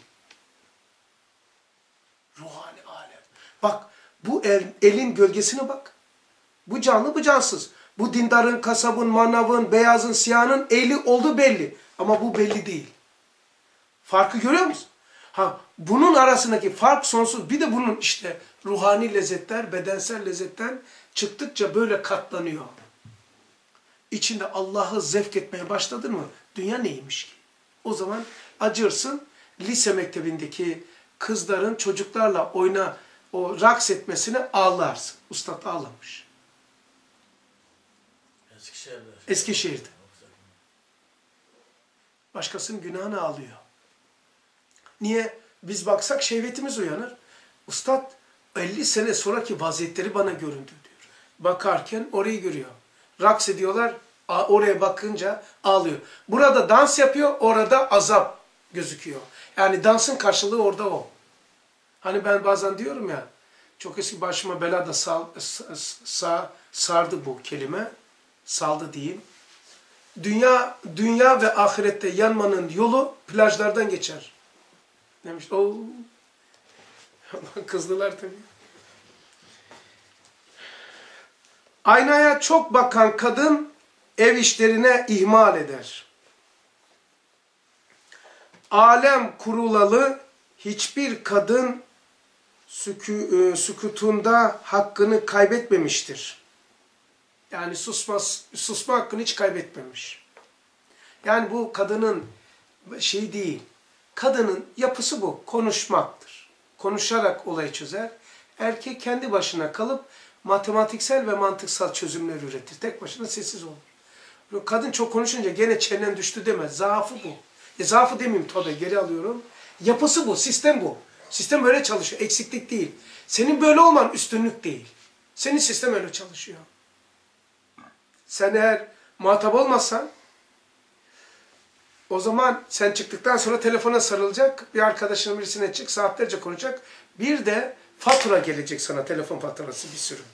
Ruhani alem. Bak bu elin gölgesine bak. Bu canlı bu cansız. Bu dindarın, kasabın, manavın, beyazın, siyahın eli olduğu belli. Ama bu belli değil. Farkı görüyor musun? Ha, bunun arasındaki fark sonsuz. Bir de bunun işte ruhani lezzetler, bedensel lezzetten çıktıkça böyle katlanıyor. İçinde Allah'ı zevk etmeye başladın mı? Dünya neymiş ki? O zaman acırsın, lise mektebindeki kızların çocuklarla o raks etmesine ağlarsın. Ustad ağlamış. Eskişehir'de. Başkasının günahına ağlıyor. Niye? Biz baksak şehvetimiz uyanır. Ustad 50 sene sonraki vaziyetleri bana göründü diyor. Bakarken orayı görüyor. Raks ediyorlar, oraya bakınca ağlıyor. Burada dans yapıyor, orada azap gözüküyor. Yani dansın karşılığı orada o. Hani ben bazen diyorum ya, çok eski başıma bela da sardı bu kelime. Saldı diyeyim. Dünya ve ahirette yanmanın yolu plajlardan geçer. Demiş. Oo. Kızdılar tabii. Aynaya çok bakan kadın ev işlerine ihmal eder. Alem kurulalı hiçbir kadın sükutunda hakkını kaybetmemiştir. Yani susma hakkını hiç kaybetmemiş. Yani bu kadının şey değil. Kadının yapısı bu. Konuşmaktır. Konuşarak olayı çözer. Erkek kendi başına kalıp matematiksel ve mantıksal çözümler üretir. Tek başına sessiz olur. Kadın çok konuşunca gene çenen düştü demez. Zaafı bu. Zaafı demeyeyim tabii geri alıyorum. Yapısı bu. Sistem bu. Sistem böyle çalışıyor. Eksiklik değil. Senin böyle olman üstünlük değil. Senin sistem öyle çalışıyor. Sen eğer muhatap olmazsan o zaman sen çıktıktan sonra telefona sarılacak, bir arkadaşının birisine çık, saatlerce konuşacak. Bir de fatura gelecek sana, telefon faturası bir sürü.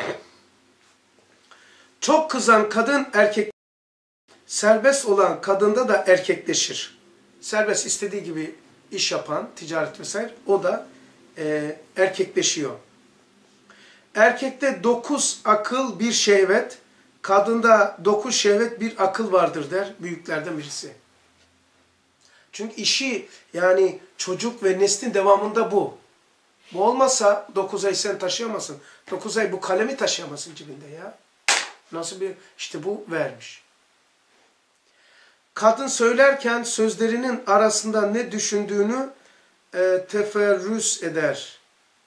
Çok kızan kadın serbest olan kadında da erkekleşir. Serbest istediği gibi iş yapan, ticaret vesaire, o da erkekleşiyor. Erkekte 9 akıl, 1 şehvet, kadında 9 şehvet, 1 akıl vardır der büyüklerden birisi. Çünkü işi yani çocuk ve neslin devamında bu. Bu olmasa 9 ay sen taşıyamazsın. 9 ay bu kalemi taşıyamazsın cebinde ya. Nasıl bir işte bu vermiş. Kadın söylerken sözlerinin arasında ne düşündüğünü teferrüs eder.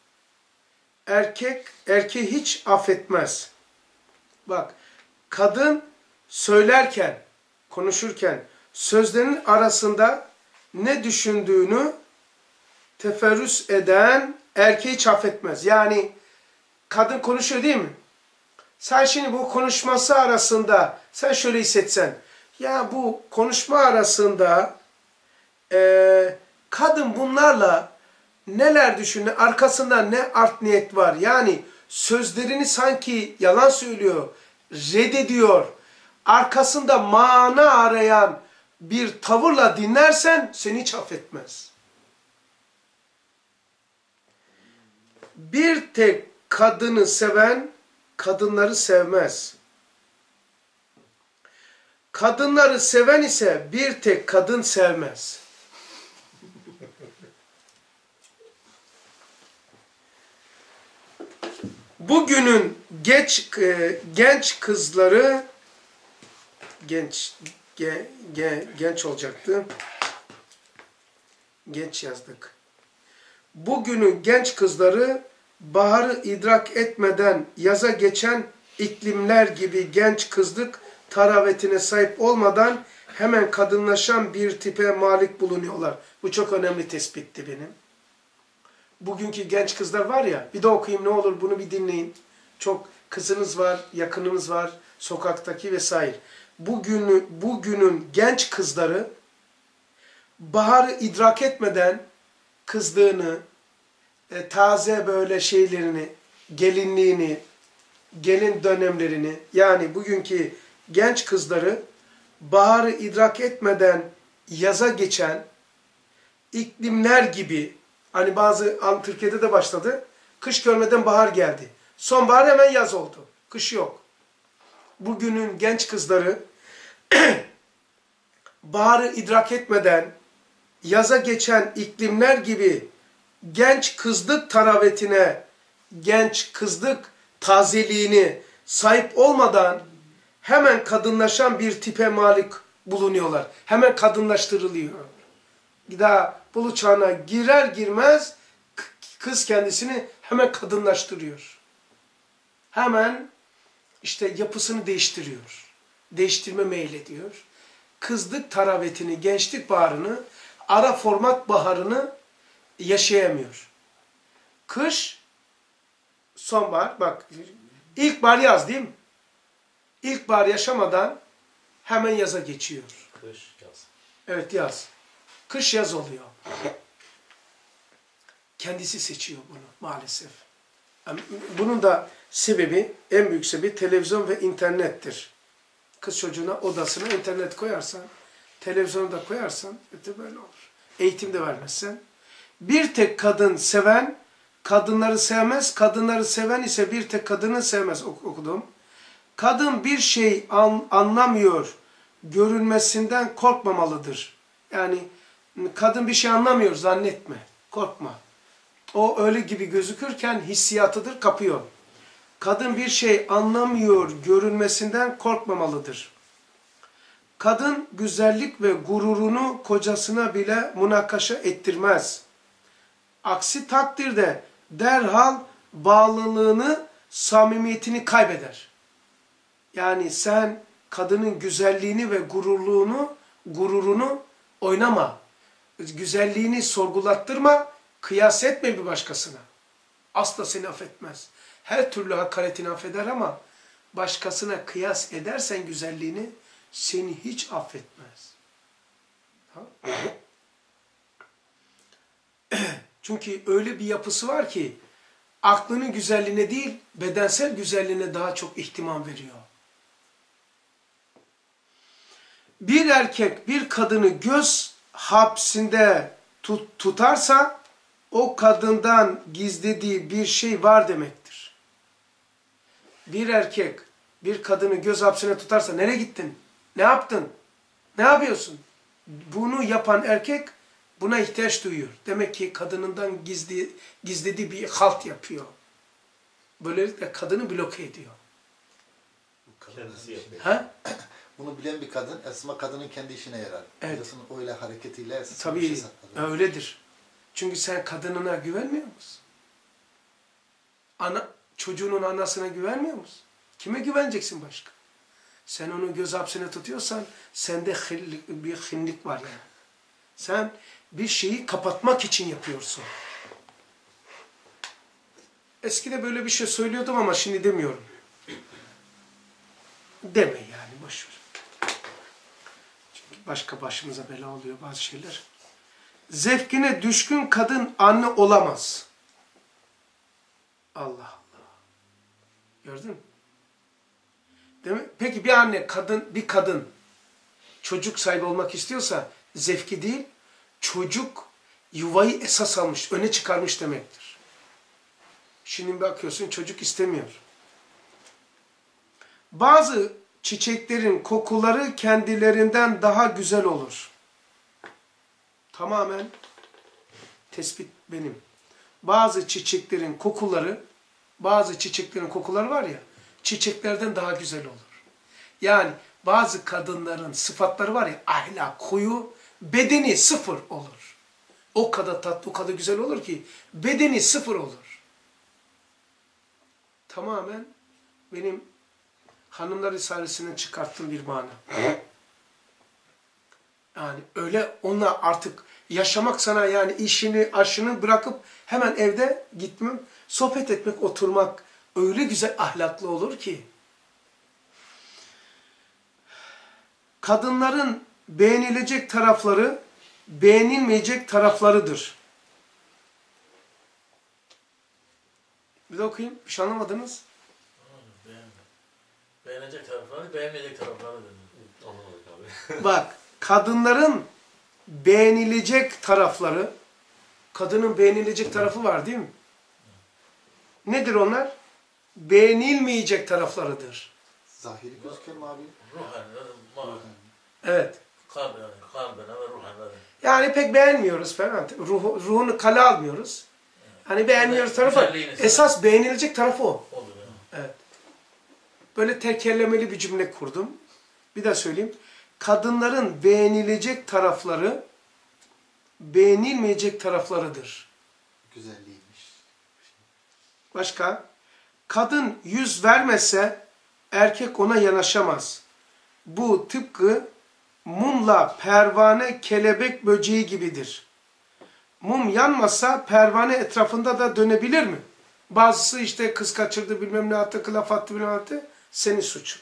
Erkeği hiç affetmez. Bak, kadın söylerken, konuşurken sözlerinin arasında ne düşündüğünü teferrüs eden erkeği hiç affetmez. Yani kadın konuşuyor değil mi? Sen şimdi bu konuşması arasında sen şöyle hissetsen, ya bu konuşma arasında kadın bunlarla neler düşünüyor, arkasında ne art niyet var? Yani sözlerini sanki yalan söylüyor, reddediyor, arkasında mana arayan bir tavırla dinlersen seni hiç affetmez. Bir tek kadını seven kadınları sevmez. Kadınları seven ise bir tek kadın sevmez. Bugünün genç kızları genç olacaktı. Genç yazdık. Bugünün genç kızları baharı idrak etmeden yaza geçen iklimler gibi genç kızlık taravetine sahip olmadan hemen kadınlaşan bir tipe malik bulunuyorlar. Bu çok önemli tespitti benim. Bugünkü genç kızlar var ya, bir de okuyayım ne olur bunu bir dinleyin. Çok kızınız var, yakınınız var, sokaktaki vesaire. Bugünün genç kızları baharı idrak etmeden kızlığını, taze böyle şeylerini, gelinliğini, gelin dönemlerini, yani bugünkü genç kızları baharı idrak etmeden yaza geçen iklimler gibi, hani Türkiye'de de başladı, kış görmeden bahar geldi. Sonbahar hemen yaz oldu. Kış yok. Bugünün genç kızları baharı idrak etmeden yaza geçen iklimler gibi genç kızlık taravetine, genç kızlık tazeliğini sahip olmadan hemen kadınlaşan bir tipe malik bulunuyorlar. Hemen kadınlaştırılıyor. Daha bulu çağına girer girmez kız kendisini hemen kadınlaştırıyor. Hemen işte yapısını değiştiriyor. Değiştirme meylediyor. Kızlık taravetini, gençlik baharını, ara format baharını yaşayamıyor. Kış, sonbahar, bak ilkbahar yaz değil mi? İlkbahar yaşamadan hemen yaza geçiyor. Kış, yaz. Evet, yaz. Kış yaz oluyor. Kendisi seçiyor bunu maalesef. Yani bunun da sebebi, en büyük sebebi televizyon ve internettir. Kız çocuğuna odasına internet koyarsan, televizyonu da koyarsan böyle olur. Eğitim de vermezsen. Bir tek kadın seven, kadınları sevmez. Kadınları seven ise bir tek kadını sevmez okudum. Kadın bir şey anlamıyor, görünmesinden korkmamalıdır. Yani kadın bir şey anlamıyor zannetme, korkma. O öyle gibi gözükürken hissiyatıdır, kapıyor. Kadın bir şey anlamıyor, görünmesinden korkmamalıdır. Kadın güzellik ve gururunu kocasına bile münakaşa ettirmez. Aksi takdirde derhal bağlılığını, samimiyetini kaybeder. Yani sen kadının güzelliğini ve gururunu oynama. Güzelliğini sorgulattırma, kıyas etme bir başkasına. Asla seni affetmez. Her türlü hakaretini affeder ama başkasına kıyas edersen güzelliğini seni hiç affetmez. Çünkü öyle bir yapısı var ki aklının güzelliğine değil, bedensel güzelliğine daha çok ihtimam veriyor. Bir erkek bir kadını göz hapsinde tutarsa o kadından gizlediği bir şey var demektir. Bir erkek bir kadını göz hapsine tutarsa nereye gittin? Ne yaptın? Ne yapıyorsun? Bunu yapan erkek buna ihtiyaç duyuyor. Demek ki kadınından gizlediği bir halt yapıyor. Böylelikle kadını bloke ediyor. Kendisi yapıyor. Ha? Bunu bilen bir kadın, Esma kadının kendi işine yarar. Evet. Biliyorsun, öyle hareketiyle Esma bir Tabii şey sakladı. öyledir. Çünkü sen kadınına güvenmiyor musun? Çocuğunun anasına güvenmiyor musun? Kime güveneceksin başka? Sen onu göz hapsine tutuyorsan sende bir hinlik var yani. Sen bir şeyi kapatmak için yapıyorsun. Eskide böyle bir şey söylüyordum ama şimdi demiyorum. Deme yani, boş ver. Çünkü başka başımıza bela oluyor bazı şeyler. Zevkine düşkün kadın anne olamaz. Allah Allah. Gördün mü? Değil mi? Peki bir anne, bir kadın çocuk sahibi olmak istiyorsa zevki değil, çocuk yuvayı esas almış, öne çıkarmış demektir. Şimdi bakıyorsun çocuk istemiyor. Bazı çiçeklerin kokuları kendilerinden daha güzel olur. Tamamen tespit benim. Bazı çiçeklerin kokuları var ya, çiçeklerden daha güzel olur. Yani bazı kadınların sıfatları var ya, ahlak, huyu, bedeni sıfır olur. O kadar tatlı, o kadar güzel olur ki bedeni sıfır olur. Tamamen benim Hanımlar Risalesi'nin çıkarttığım bir mana. Yani öyle onunla artık yaşamak sana, yani işini, aşını bırakıp hemen evde gitmem, sohbet etmek, oturmak öyle güzel ahlaklı olur ki. Kadınların beğenilecek tarafları, beğenilmeyecek taraflarıdır. Bir de okuyayım, bir şey anlamadınız. Beğenecek tarafları, beğenmeyecek tarafları dedi. Anlamadık abi. Bak, kadınların beğenilecek tarafları, kadının beğenilecek tarafı var değil mi? Nedir onlar? Beğenilmeyecek taraflarıdır. Zahiri gözüküyor mu abi? Ruhen, Evet. kalbine ve ruhen. Yani pek beğenmiyoruz falan. Ruhunu kale almıyoruz. Hani beğenmiyoruz tarafı. Esas beğenilecek tarafı o. Olur ya. Evet. Böyle tekerlemeli bir cümle kurdum. Bir daha söyleyeyim. Kadınların beğenilecek tarafları, beğenilmeyecek taraflarıdır. Güzelliğiymiş. Başka? Kadın yüz vermese erkek ona yanaşamaz. Bu tıpkı mumla pervane kelebek böceği gibidir. Mum yanmasa pervane etrafında da dönebilir mi? Bazısı işte kız kaçırdı, bilmem ne attı, laf attı, bilmem ne attı. Senin suçun.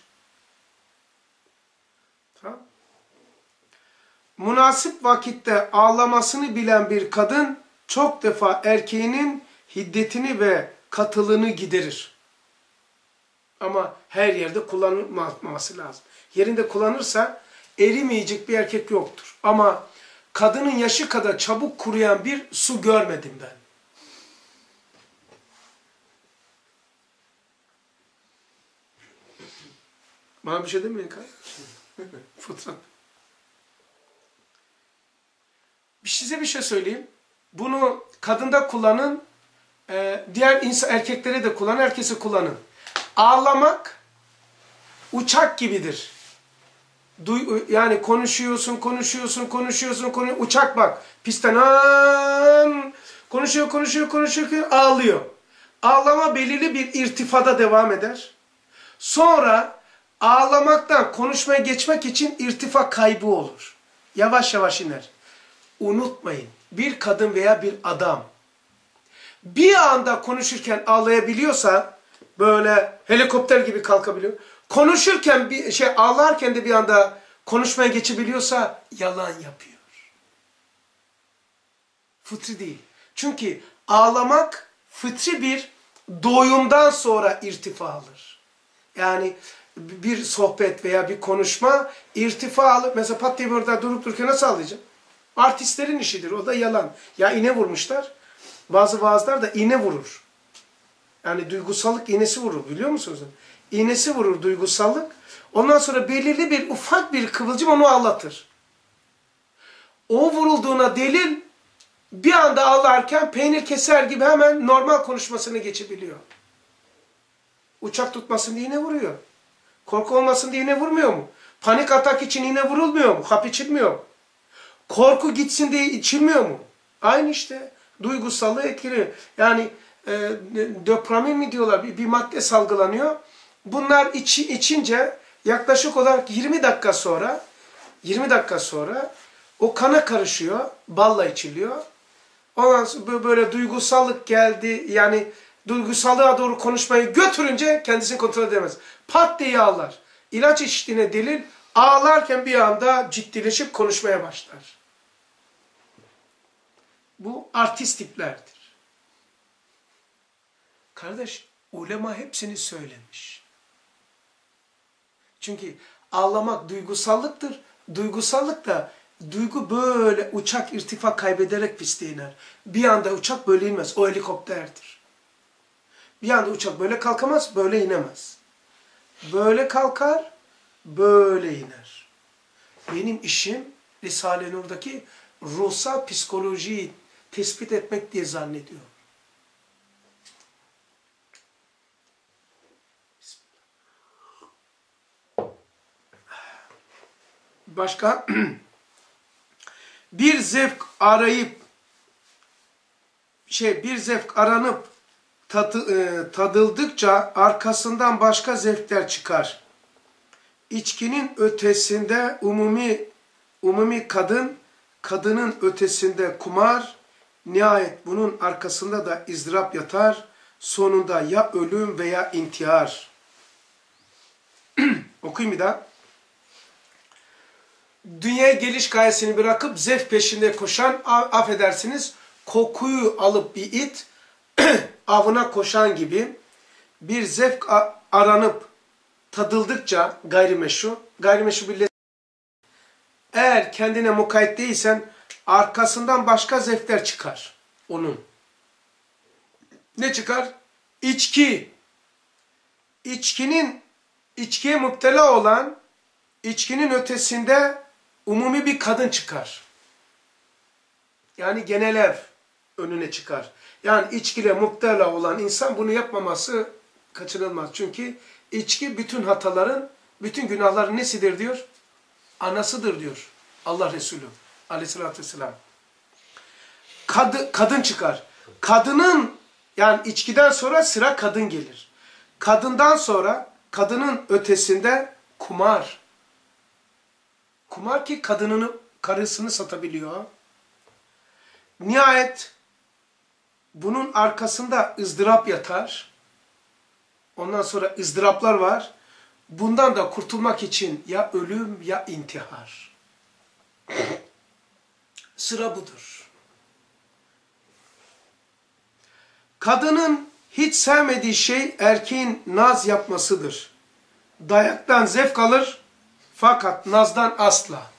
Tamam. Münasip vakitte ağlamasını bilen bir kadın çok defa erkeğinin hiddetini ve katılığını giderir. Ama her yerde kullanılmaması lazım. Yerinde kullanırsa erimeyecek bir erkek yoktur. Ama kadının yaşı kadar çabuk kuruyan bir su görmedim ben. Bana bir şey demeyin kardeşim. Fıtrat. Size bir şey söyleyeyim. Bunu kadında kullanın, diğer erkeklere de kullanın, herkese kullanın. Ağlamak uçak gibidir. Yani konuşuyorsun, uçak bak. Pistten konuşuyor, ağlıyor. Ağlama belirli bir irtifada devam eder. Sonra ağlamaktan konuşmaya geçmek için irtifa kaybı olur. Yavaş yavaş iner. Unutmayın, bir kadın veya bir adam bir anda konuşurken ağlayabiliyorsa, böyle helikopter gibi kalkabiliyor. Konuşurken ağlarken de bir anda konuşmaya geçebiliyorsa yalan yapıyor. Fıtri değil. Çünkü ağlamak fıtri bir doğumdan sonra irtifa alır. Yani bir sohbet veya bir konuşma irtifa alıp, mesela pat diye burada durup dururken nasıl ağlayacağım? Artistlerin işidir. O da yalan. Ya iğne vurmuşlar. Bazı vaazlar da iğne vurur. Yani duygusallık iğnesi vurur. Biliyor musunuz? İğnesi vurur duygusallık. Ondan sonra belirli bir ufak bir kıvılcım onu ağlatır. O vurulduğuna delil bir anda ağlarken peynir keser gibi hemen normal konuşmasını geçebiliyor. Uçak tutmasın diye iğne vuruyor. Korku olmasın diye iğne vurmuyor mu? Panik atak için iğne vurulmuyor mu? Hap içilmiyor mu? Korku gitsin diye içilmiyor mu? Aynı işte. Duygusallığı etkili. Yani dopamin mi diyorlar? Bir madde salgılanıyor. Bunlar içince yaklaşık olarak 20 dakika sonra o kana karışıyor. Balla içiliyor. Ondan sonra böyle duygusallık geldi. Yani duygusallığa doğru konuşmayı götürünce kendisini kontrol edemez. Pat diye ağlar. İlaç içtiğine delil, ağlarken bir anda ciddileşip konuşmaya başlar. Bu artist tiplerdir. Kardeş, ulema hepsini söylemiş. Çünkü ağlamak duygusallıktır. Duygusallık da duygu böyle uçak irtifa kaybederek piste iner. Bir anda uçak böyle inmez. O helikopterdir. Bir anda uçak böyle kalkamaz, böyle inemez. Böyle kalkar, böyle iner. Benim işim Risale-i Nur'daki ruhsal psikolojiyi tespit etmek diye zannediyorum. Başka? Bir zevk aranıp tadıldıkça arkasından başka zevkler çıkar. İçkinin ötesinde umumi kadının ötesinde kumar, nihayet bunun arkasında da ızdırap yatar, sonunda ya ölüm veya intihar. Okuyayım bir daha. Dünyaya geliş gayesini bırakıp zevk peşinde koşan, affedersiniz, kokuyu alıp bir it, avına koşan gibi bir zevk aranıp tadıldıkça gayrimeşru bir lezzet. Eğer kendine mukayyet değilsen arkasından başka zevkler çıkar onun. Ne çıkar? İçki. İçkiye müptela olan, içkinin ötesinde umumi bir kadın çıkar. Yani genel ev önüne çıkar. Yani içkiyle müptela olan insan bunu yapmaması kaçınılmaz. Çünkü içki bütün hataların, bütün günahların nesidir diyor? Anasıdır diyor Allah Resulü aleyhissalatü vesselam. Kadın çıkar. Kadının, yani içkiden sonra sıra kadın gelir. Kadından sonra, kadının ötesinde kumar. Kumar ki karısını satabiliyor. Nihayet bunun arkasında ızdırap yatar. Ondan sonra ızdıraplar var. Bundan da kurtulmak için ya ölüm ya intihar. Sıra budur. Kadının hiç sevmediği şey erkeğin naz yapmasıdır. Dayaktan zevk alır fakat nazdan asla.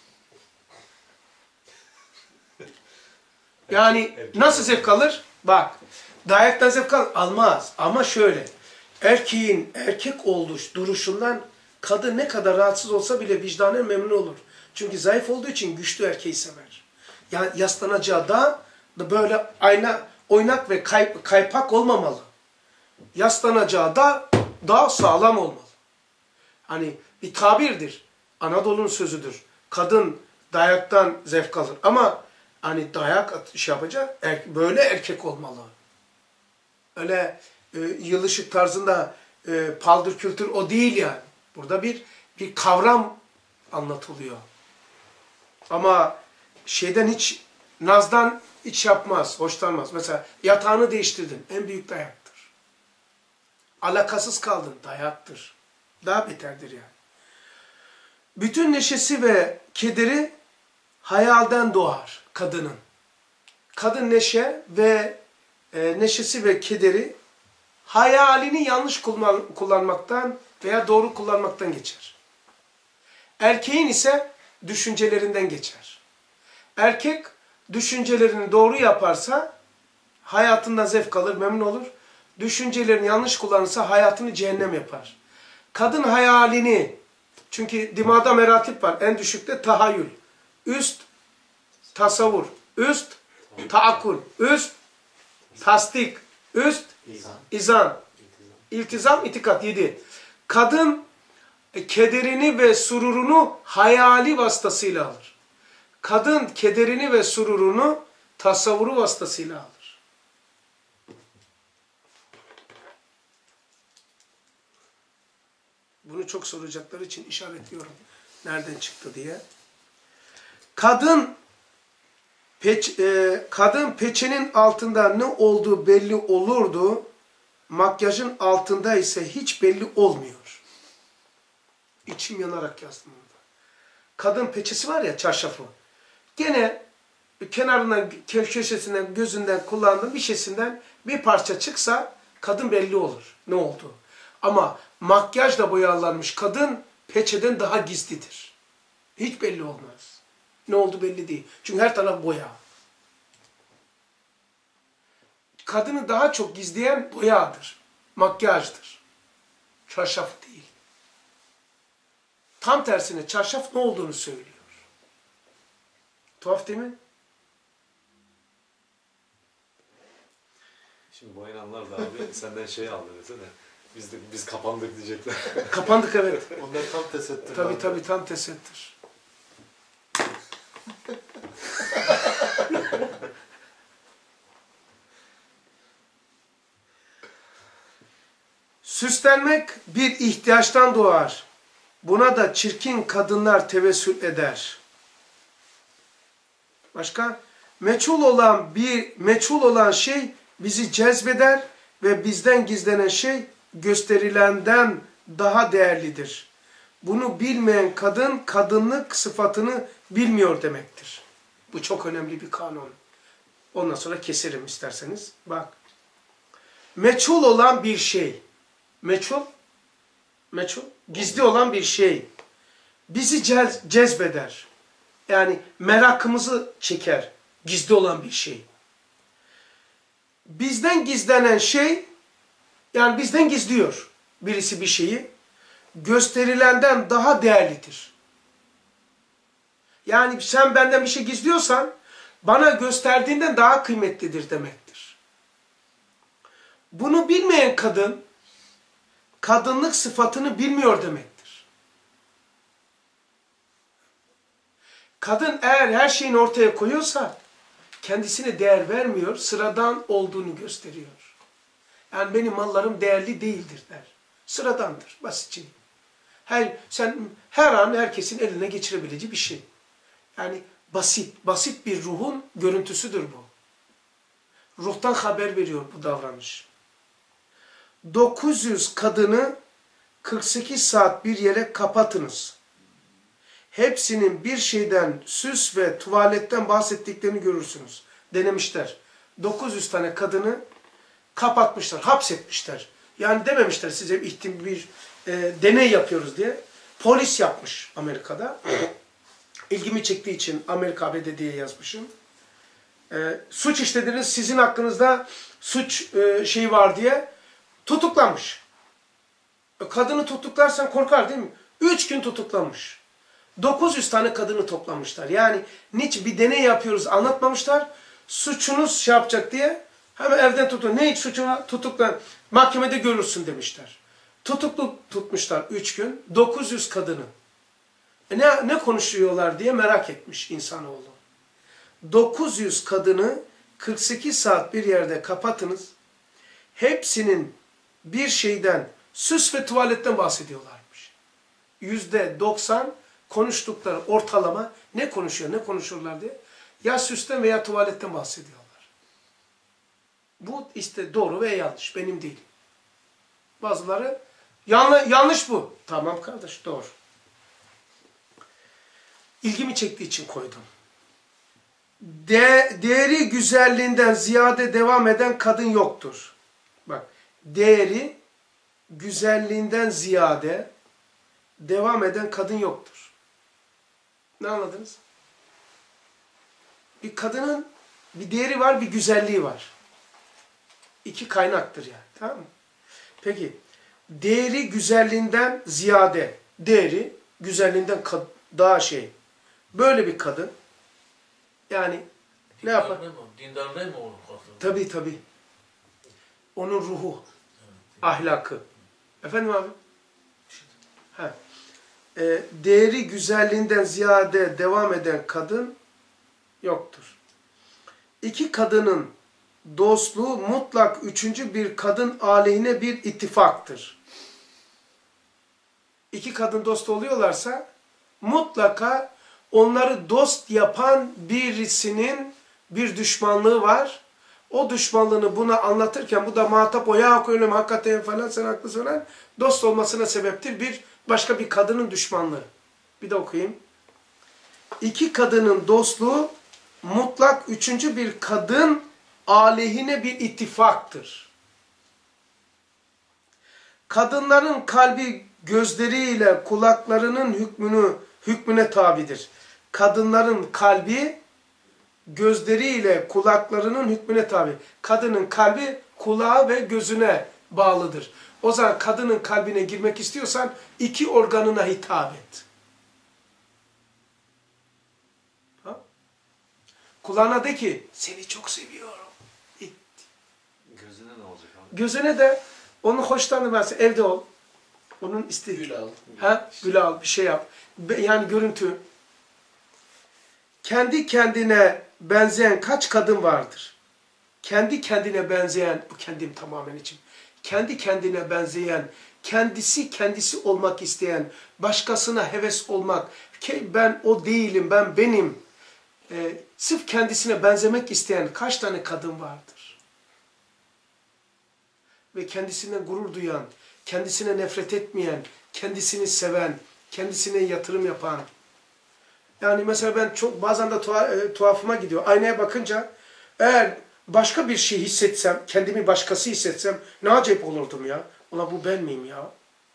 Yani nasıl zevk alır? Bak, dayaktan zevk almaz. Ama şöyle, erkeğin erkek duruşundan kadın ne kadar rahatsız olsa bile vicdanen memnun olur. Çünkü zayıf olduğu için güçlü erkeği sever. Yani yaslanacağı da böyle oynak ve kaypak olmamalı. Yaslanacağı da daha sağlam olmalı. Hani bir tabirdir. Anadolu'nun sözüdür. Kadın dayaktan zevk alır. Ama hani dayak yapacak, böyle erkek olmalı. Öyle yılışık tarzında paldır kültür o değil yani. Burada bir kavram anlatılıyor. Ama nazdan hiç yapmaz, hoşlanmaz. Mesela yatağını değiştirdin, en büyük dayaktır. Alakasız kaldın, dayaktır. Daha beterdir yani. Bütün neşesi ve kederi hayalden doğar kadının. Kadın neşesi ve kederi hayalini yanlış kullanmaktan veya doğru kullanmaktan geçer. Erkeğin ise düşüncelerinden geçer. Erkek düşüncelerini doğru yaparsa hayatından zevk alır, memnun olur. Düşüncelerini yanlış kullanırsa hayatını cehennem yapar. Kadın hayalini, çünkü dimağda meratip var. En düşükte tahayyül, üst tasavvur, üst taakkul, üst tasdik, üst izan, iltizam, itikat 7. Kadın kederini ve sururunu hayali vasıtasıyla alır. Kadın kederini ve sururunu tasavvuru vasıtasıyla alır. Bunu çok soracakları için işaretliyorum. Nereden çıktı diye. Kadın peçenin altında ne olduğu belli olurdu. Makyajın altında ise hiç belli olmuyor. İçim yanarak yazdım burada. Kadın peçesi var ya, çarşafı. Gene kenarından, köşesinden, gözünden kullandığın bir şeysinden bir parça çıksa kadın belli olur ne oldu. Ama makyajla boyalanmış kadın peçeden daha gizlidir. Hiç belli olmaz. Ne oldu belli değil. Çünkü her taraf boya. Kadını daha çok gizleyen boyadır. Makyajdır. Çarşaf değil. Tam tersine çarşaf ne olduğunu söylüyor. Tuhaf değil mi? Şimdi bu inanlar da abi senden şey aldı desene. Biz kapandık diyecekler. Kapandık evet. Onlar tam tesettür. Tabii tam tesettür. Süslenmek bir ihtiyaçtan doğar. Buna da çirkin kadınlar tevessül eder. Başka? Meçhul olan şey bizi cezbeder ve bizden gizlenen şey gösterilenden daha değerlidir. Bunu bilmeyen kadın kadınlık sıfatını bilmiyor demektir. Bu çok önemli bir kanun. Ondan sonra keserim isterseniz. Bak. Meçhul olan bir şey. Meçhul, gizli olan bir şey. Bizi cezbeder. Yani merakımızı çeker. Gizli olan bir şey. Bizden gizlenen şey, yani bizden gizliyor birisi bir şeyi, gösterilenden daha değerlidir. Yani sen benden bir şey gizliyorsan, bana gösterdiğinden daha kıymetlidir demektir. Bunu bilmeyen kadın, kadınlık sıfatını bilmiyor demektir. Kadın eğer her şeyini ortaya koyuyorsa, kendisine değer vermiyor, sıradan olduğunu gösteriyor. Yani benim mallarım değerli değildir der. Sıradandır, basitçe. Sen her an herkesin eline geçirebileceği bir şey. Yani basit bir ruhun görüntüsüdür bu. Ruhtan haber veriyor bu davranış. 900 kadını 48 saat bir yere kapatınız. Hepsinin bir şeyden, süs ve tuvaletten bahsettiklerini görürsünüz. Denemişler. 900 tane kadını kapatmışlar, hapsetmişler. Yani dememişler size bir deney yapıyoruz diye. Polis yapmış Amerika'da. İlgimi çektiği için Amerika ABD diye yazmışım. Suç işlediniz, sizin hakkınızda suç şeyi var diye tutuklanmış. Kadını tutuklarsan korkar değil mi? 3 gün tutuklanmış. 900 tane kadını toplamışlar. Yani niçin bir deney yapıyoruz anlatmamışlar. Suçunuz şey yapacak diye hemen evden tutun. Ne suçuna tutuklan? Mahkemede görürsün demişler. Tutuklu tutmuşlar 3 gün. 900 kadını. Ne konuşuyorlar diye merak etmiş insanoğlu. 900 kadını 48 saat bir yerde kapatınız. Hepsinin bir şeyden, süs ve tuvaletten bahsediyorlarmış. %90 konuştukları ortalama ne konuşurlar diye. Ya süsten veya tuvaletten bahsediyorlar. Bu işte doğru ve yanlış. Benim değil. Bazıları yanlış bu. Tamam kardeş doğru. İlgimi çektiği için koydum. Değeri güzelliğinden ziyade devam eden kadın yoktur. Bak, değeri güzelliğinden ziyade devam eden kadın yoktur. Ne anladınız? Bir kadının bir değeri var, bir güzelliği var. İki kaynaktır yani. Tamam mı? Peki, değeri güzelliğinden ziyade, değeri güzelliğinden daha şey. Böyle bir kadın, yani ne yapar? Dindarlığı mı olur? Tabii tabii. Onun ruhu, ahlakı. Efendim abi? Ha. Değeri güzelliğinden ziyade devam eden kadın yoktur. İki kadının dostluğu mutlak üçüncü bir kadın aleyhine bir ittifaktır. İki kadın dost oluyorlarsa mutlaka onları dost yapan birisinin bir düşmanlığı var. O düşmanlığını buna anlatırken bu da muhatap o ya öyle hakikaten falan sen haklısın falan dost olmasına sebeptir. Bir başka bir kadının düşmanlığı. Bir de okuyayım. İki kadının dostluğu mutlak üçüncü bir kadın aleyhine bir ittifaktır. Kadınların kalbi gözleriyle kulaklarının hükmüne tabidir. Kadınların kalbi gözleriyle kulaklarının hükmüne tabi. Kadının kalbi kulağa ve gözüne bağlıdır. O zaman kadının kalbine girmek istiyorsan iki organına hitap et. Ha? Kulağına de ki seni çok seviyorum. Gözüne ne olacak abi? Gözüne de onu hoşlanırsa evde ol. Onun istediği. Gül al. Ha? Gül al, bir şey yap. Yani görüntü. Kendi kendine benzeyen kaç kadın vardır? Kendi kendine benzeyen, bu kendim tamamen için. Kendi kendine benzeyen, kendisi olmak isteyen, başkasına heves olmak, ben o değilim, ben benim. Sırf kendisine benzemek isteyen kaç tane kadın vardır? Ve kendisinden gurur duyan, kendisine nefret etmeyen, kendisini seven, kendisine yatırım yapan. Yani mesela ben çok bazen de tuhafıma gidiyor. Aynaya bakınca eğer başka bir şey hissetsem, kendimi başkası hissetsem ne acayip olurdum ya. Ulan bu ben miyim ya?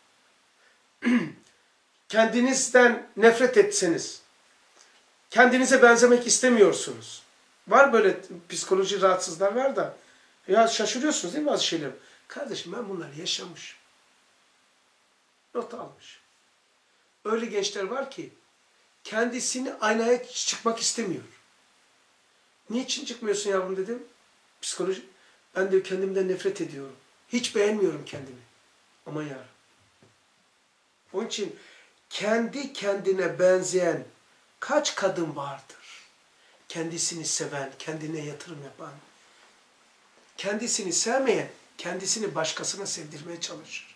Kendinizden nefret etseniz, kendinize benzemek istemiyorsunuz. Var böyle psikoloji rahatsızlar var da. Ya şaşırıyorsunuz değil mi bazı şeyler? Kardeşim ben bunları yaşamış. Not almış. Öyle gençler var ki kendisini aynaya çıkmak istemiyor. Niçin çıkmıyorsun yavrum dedim. Psikoloji. Ben de kendimden nefret ediyorum. Hiç beğenmiyorum kendimi. Aman yarabbim. Onun için kendi kendine benzeyen kaç kadın vardır? Kendisini seven, kendine yatırım yapan. Kendisini sevmeyen, kendisini başkasına sevdirmeye çalışır.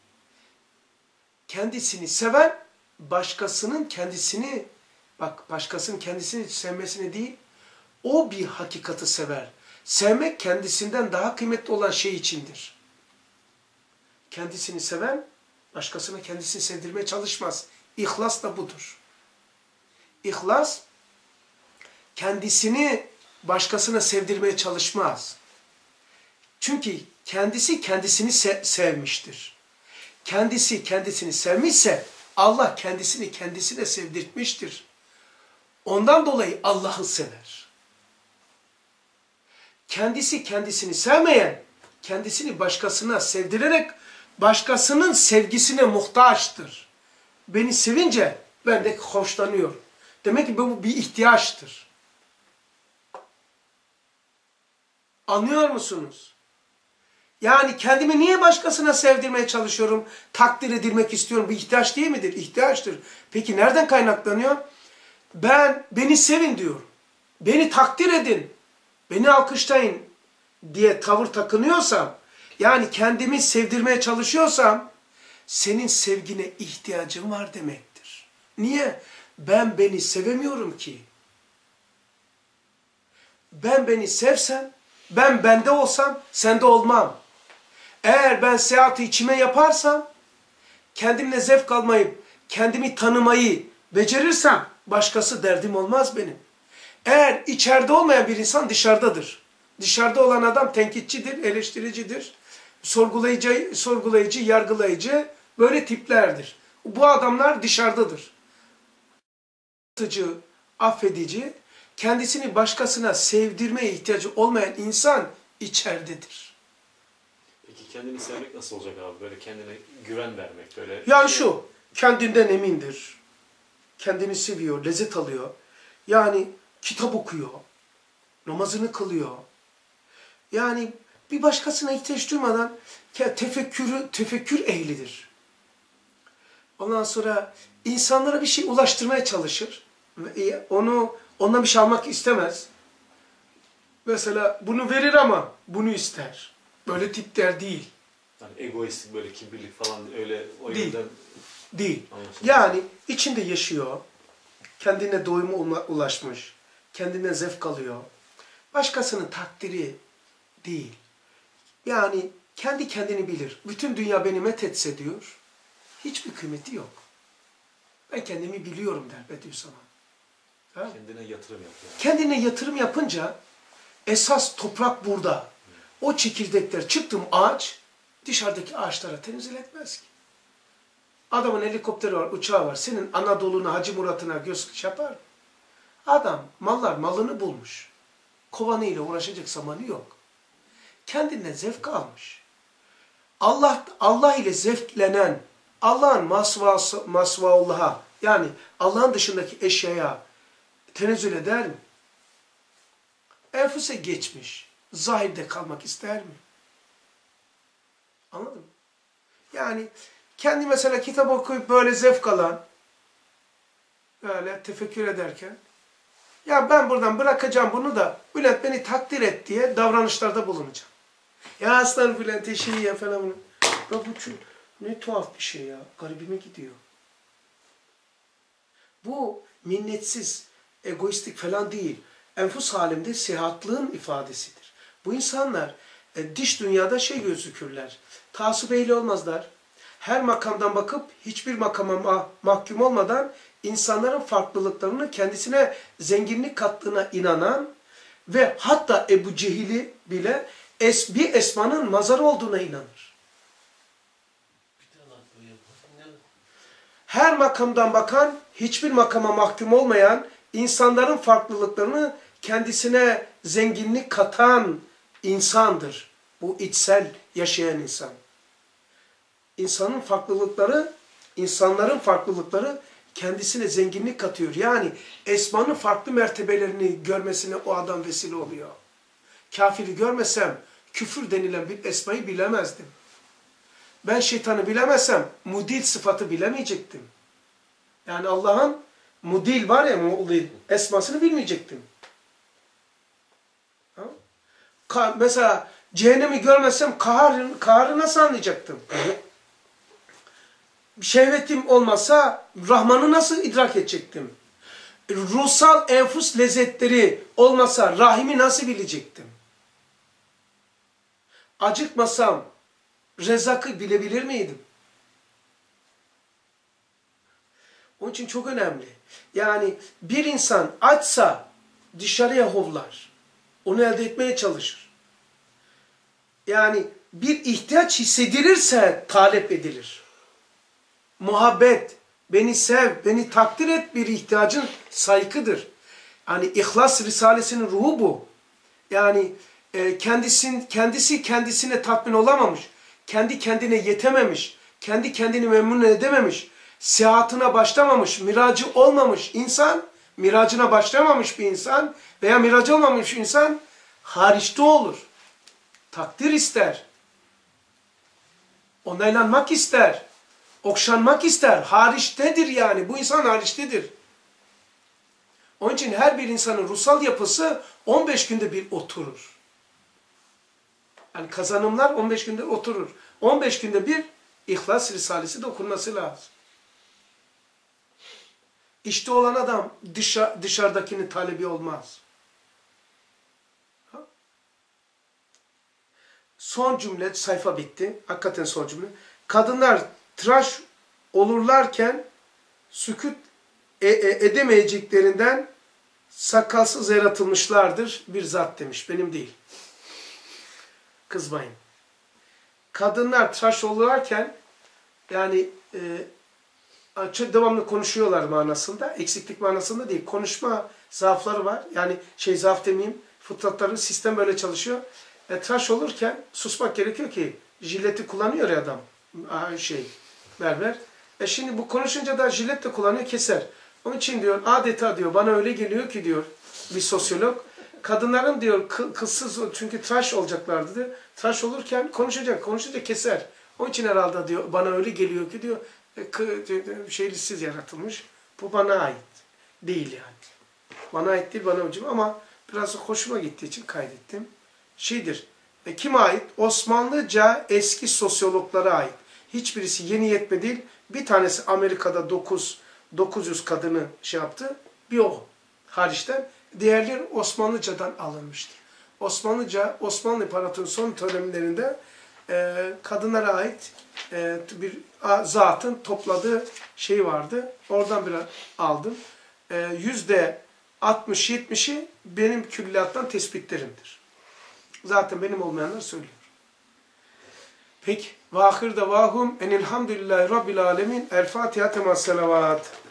Kendisini seven, başkasının kendisini sevmesini değil, o bir hakikati sever. Sevmek kendisinden daha kıymetli olan şey içindir. Kendisini seven, başkasına kendisini sevdirmeye çalışmaz. İhlas da budur. İhlas, kendisini başkasına sevdirmeye çalışmaz. Çünkü kendisi kendisini sevmiştir. Kendisi kendisini sevmişse, Allah kendisini kendisine sevdirtmiştir. Ondan dolayı Allah'ı sever. Kendisi kendisini sevmeyen, kendisini başkasına sevdirerek başkasının sevgisine muhtaçtır. Beni sevince ben de hoşlanıyorum. Demek ki bu bir ihtiyaçtır. Anlıyor musunuz? Yani kendimi niye başkasına sevdirmeye çalışıyorum? Takdir edilmek istiyorum. Bu ihtiyaç değil midir? İhtiyaçtır. Peki nereden kaynaklanıyor? Beni sevin diyorum. Beni takdir edin. Beni alkışlayın diye tavır takınıyorsam, yani kendimi sevdirmeye çalışıyorsam, senin sevgine ihtiyacım var demektir. Niye? Ben beni sevemiyorum ki. Ben beni sevsem, ben bende olsam, sende olmam. Eğer ben seyahat içime yaparsam, kendimle zevk almayı, kendimi tanımayı becerirsem, başkası derdim olmaz benim. Eğer içeride olmayan bir insan dışarıdadır. Dışarıda olan adam tenkitçidir, eleştiricidir, sorgulayıcı, yargılayıcı, böyle tiplerdir. Bu adamlar dışarıdadır. Affedici, kendisini başkasına sevdirmeye ihtiyacı olmayan insan içeridedir. Peki kendini sevmek nasıl olacak abi? Böyle kendine güven vermek böyle. Yani şu, kendinden emindir. Kendini seviyor, lezzet alıyor. Yani kitap okuyor, namazını kılıyor. Yani bir başkasına ihtiyaç duymadan tefekkür ehlidir. Ondan sonra insanlara bir şey ulaştırmaya çalışır. Ve ondan bir şey almak istemez. Mesela bunu verir ama bunu ister. Böyle tipler değil. Yani egoist, böyle kibirlik falan öyle o Değil. yönden Değil. anlaşılmaz. Yani içinde yaşıyor. Kendine doyuma ulaşmış. Kendine zevk alıyor. Başkasının takdiri değil. Yani kendi kendini bilir. Bütün dünya beni methetse diyor. Hiçbir kıymeti yok. Ben kendimi biliyorum der Bediüzzaman. Ha? Kendine yatırım yapıyor. Kendine yatırım yapınca esas toprak burada. O çekirdekler çıktım ağaç dışarıdaki ağaçlara tenzil etmez ki. Adamın helikopteri var, uçağı var. Senin Anadolu'na, Hacı Murat'ına göz yapar mı? Adam malını bulmuş. Kovanıyla uğraşacak zamanı yok. Kendinden zevk almış. Allah ile zevklenen, Allah'ın masvaullah'a yani Allah'ın dışındaki eşyaya tenezzül eder mi? Enfüse geçmiş. Zahirde kalmak ister mi? Anladın mı? Yani kendi mesela kitap okuyup böyle zevk alan, böyle tefekkür ederken, ya ben buradan bırakacağım bunu da Bülent beni takdir et diye davranışlarda bulunacağım. Ya aslan Bülent eşeği ya falan bunu. Ya bu ne tuhaf bir şey ya. Garibime gidiyor. Bu minnetsiz, egoistik falan değil. Enfus halimde sihatlığın ifadesidir. Bu insanlar dış dünyada gözükürler. Taassup ehli olmazlar. Her makamdan bakıp hiçbir makama mahkum olmadan insanların farklılıklarını kendisine zenginlik kattığına inanan ve hatta Ebu Cehil'i bile bir esmanın mazarı olduğuna inanır. Her makamdan bakan, hiçbir makama mahkum olmayan, insanların farklılıklarını kendisine zenginlik katan insandır. Bu içsel yaşayan insan. İnsanların farklılıkları kendisine zenginlik katıyor. Yani esmanın farklı mertebelerini görmesine o adam vesile oluyor. Kafiri görmesem küfür denilen bir esmayı bilemezdim. Ben şeytanı bilemezsem mudil sıfatı bilemeyecektim. Yani Allah'ın mudil var ya, mudil esmasını bilmeyecektim. Mesela cehennemi görmezsem kaharı nasıl anlayacaktım? Şehvetim olmasa Rahman'ı nasıl idrak edecektim? Ruhsal enfus lezzetleri olmasa Rahim'i nasıl bilecektim? Acıkmasam Rezzak'ı bilebilir miydim? Onun için çok önemli. Yani bir insan açsa dışarıya hovlar. Onu elde etmeye çalışır. Yani bir ihtiyaç hissedilirse talep edilir. Muhabbet, beni sev, beni takdir et bir ihtiyacın saygıdır. Yani İhlas Risalesi'nin ruhu bu. Yani kendisi kendisine tatmin olamamış, kendi kendine yetememiş, kendi kendini memnun edememiş, seyahatine başlamamış, miracı olmamış insan, miracına başlamamış bir insan veya miracı olmamış insan hariçte olur. Takdir ister. Onaylanmak ister. Okşanmak ister. Hariçtedir yani. Bu insan hariçtedir. Onun için her bir insanın ruhsal yapısı 15 günde bir oturur. Yani kazanımlar 15 günde oturur. 15 günde bir İhlas Risalesi de okunması lazım. İşte olan adam dışarıdakinin talebi olmaz. Son cümle, sayfa bitti. Hakikaten son cümle. Kadınlar tıraş olurlarken sükût edemeyeceklerinden sakalsız yaratılmışlardır bir zat demiş. Benim değil. Kızmayın. Kadınlar tıraş olurlarken yani devamlı konuşuyorlar manasında, eksiklik manasında değil. Konuşma zaafları var. Yani zaaf demeyeyim, fıtratları, sistem böyle çalışıyor. Tıraş olurken susmak gerekiyor ki jileti kullanıyor ya adam. Berber. Şimdi bu konuşunca da jilet de kullanıyor, keser. Onun için diyor adeta diyor bana öyle geliyor ki diyor bir sosyolog. Kadınların diyor kılsız çünkü tıraş olacaklardı diyor. Tıraş olurken konuşunca keser. Onun için herhalde diyor bana öyle geliyor ki diyor şeylisiz yaratılmış. Bu bana ait değil yani. Bana ait değil, bana hocam ama biraz hoşuma gittiği için kaydettim. Kime ait? Osmanlıca eski sosyologlara ait. Hiçbirisi yeni yetme değil. Bir tanesi Amerika'da 900 kadını yaptı. Bir o hariçten. Diğerleri Osmanlıcadan alınmıştır. Osmanlı İmparatorluğu'nun son dönemlerinde kadınlara ait bir zatın topladığı vardı. Oradan biraz aldım. %60-70'i benim külliyattan tespitlerimdir. Zaten benim olmayanlar söylüyor. Peki. Ve ahir davahum enilhamdülillahi rabbil alemin. El Fatiha temas selavat.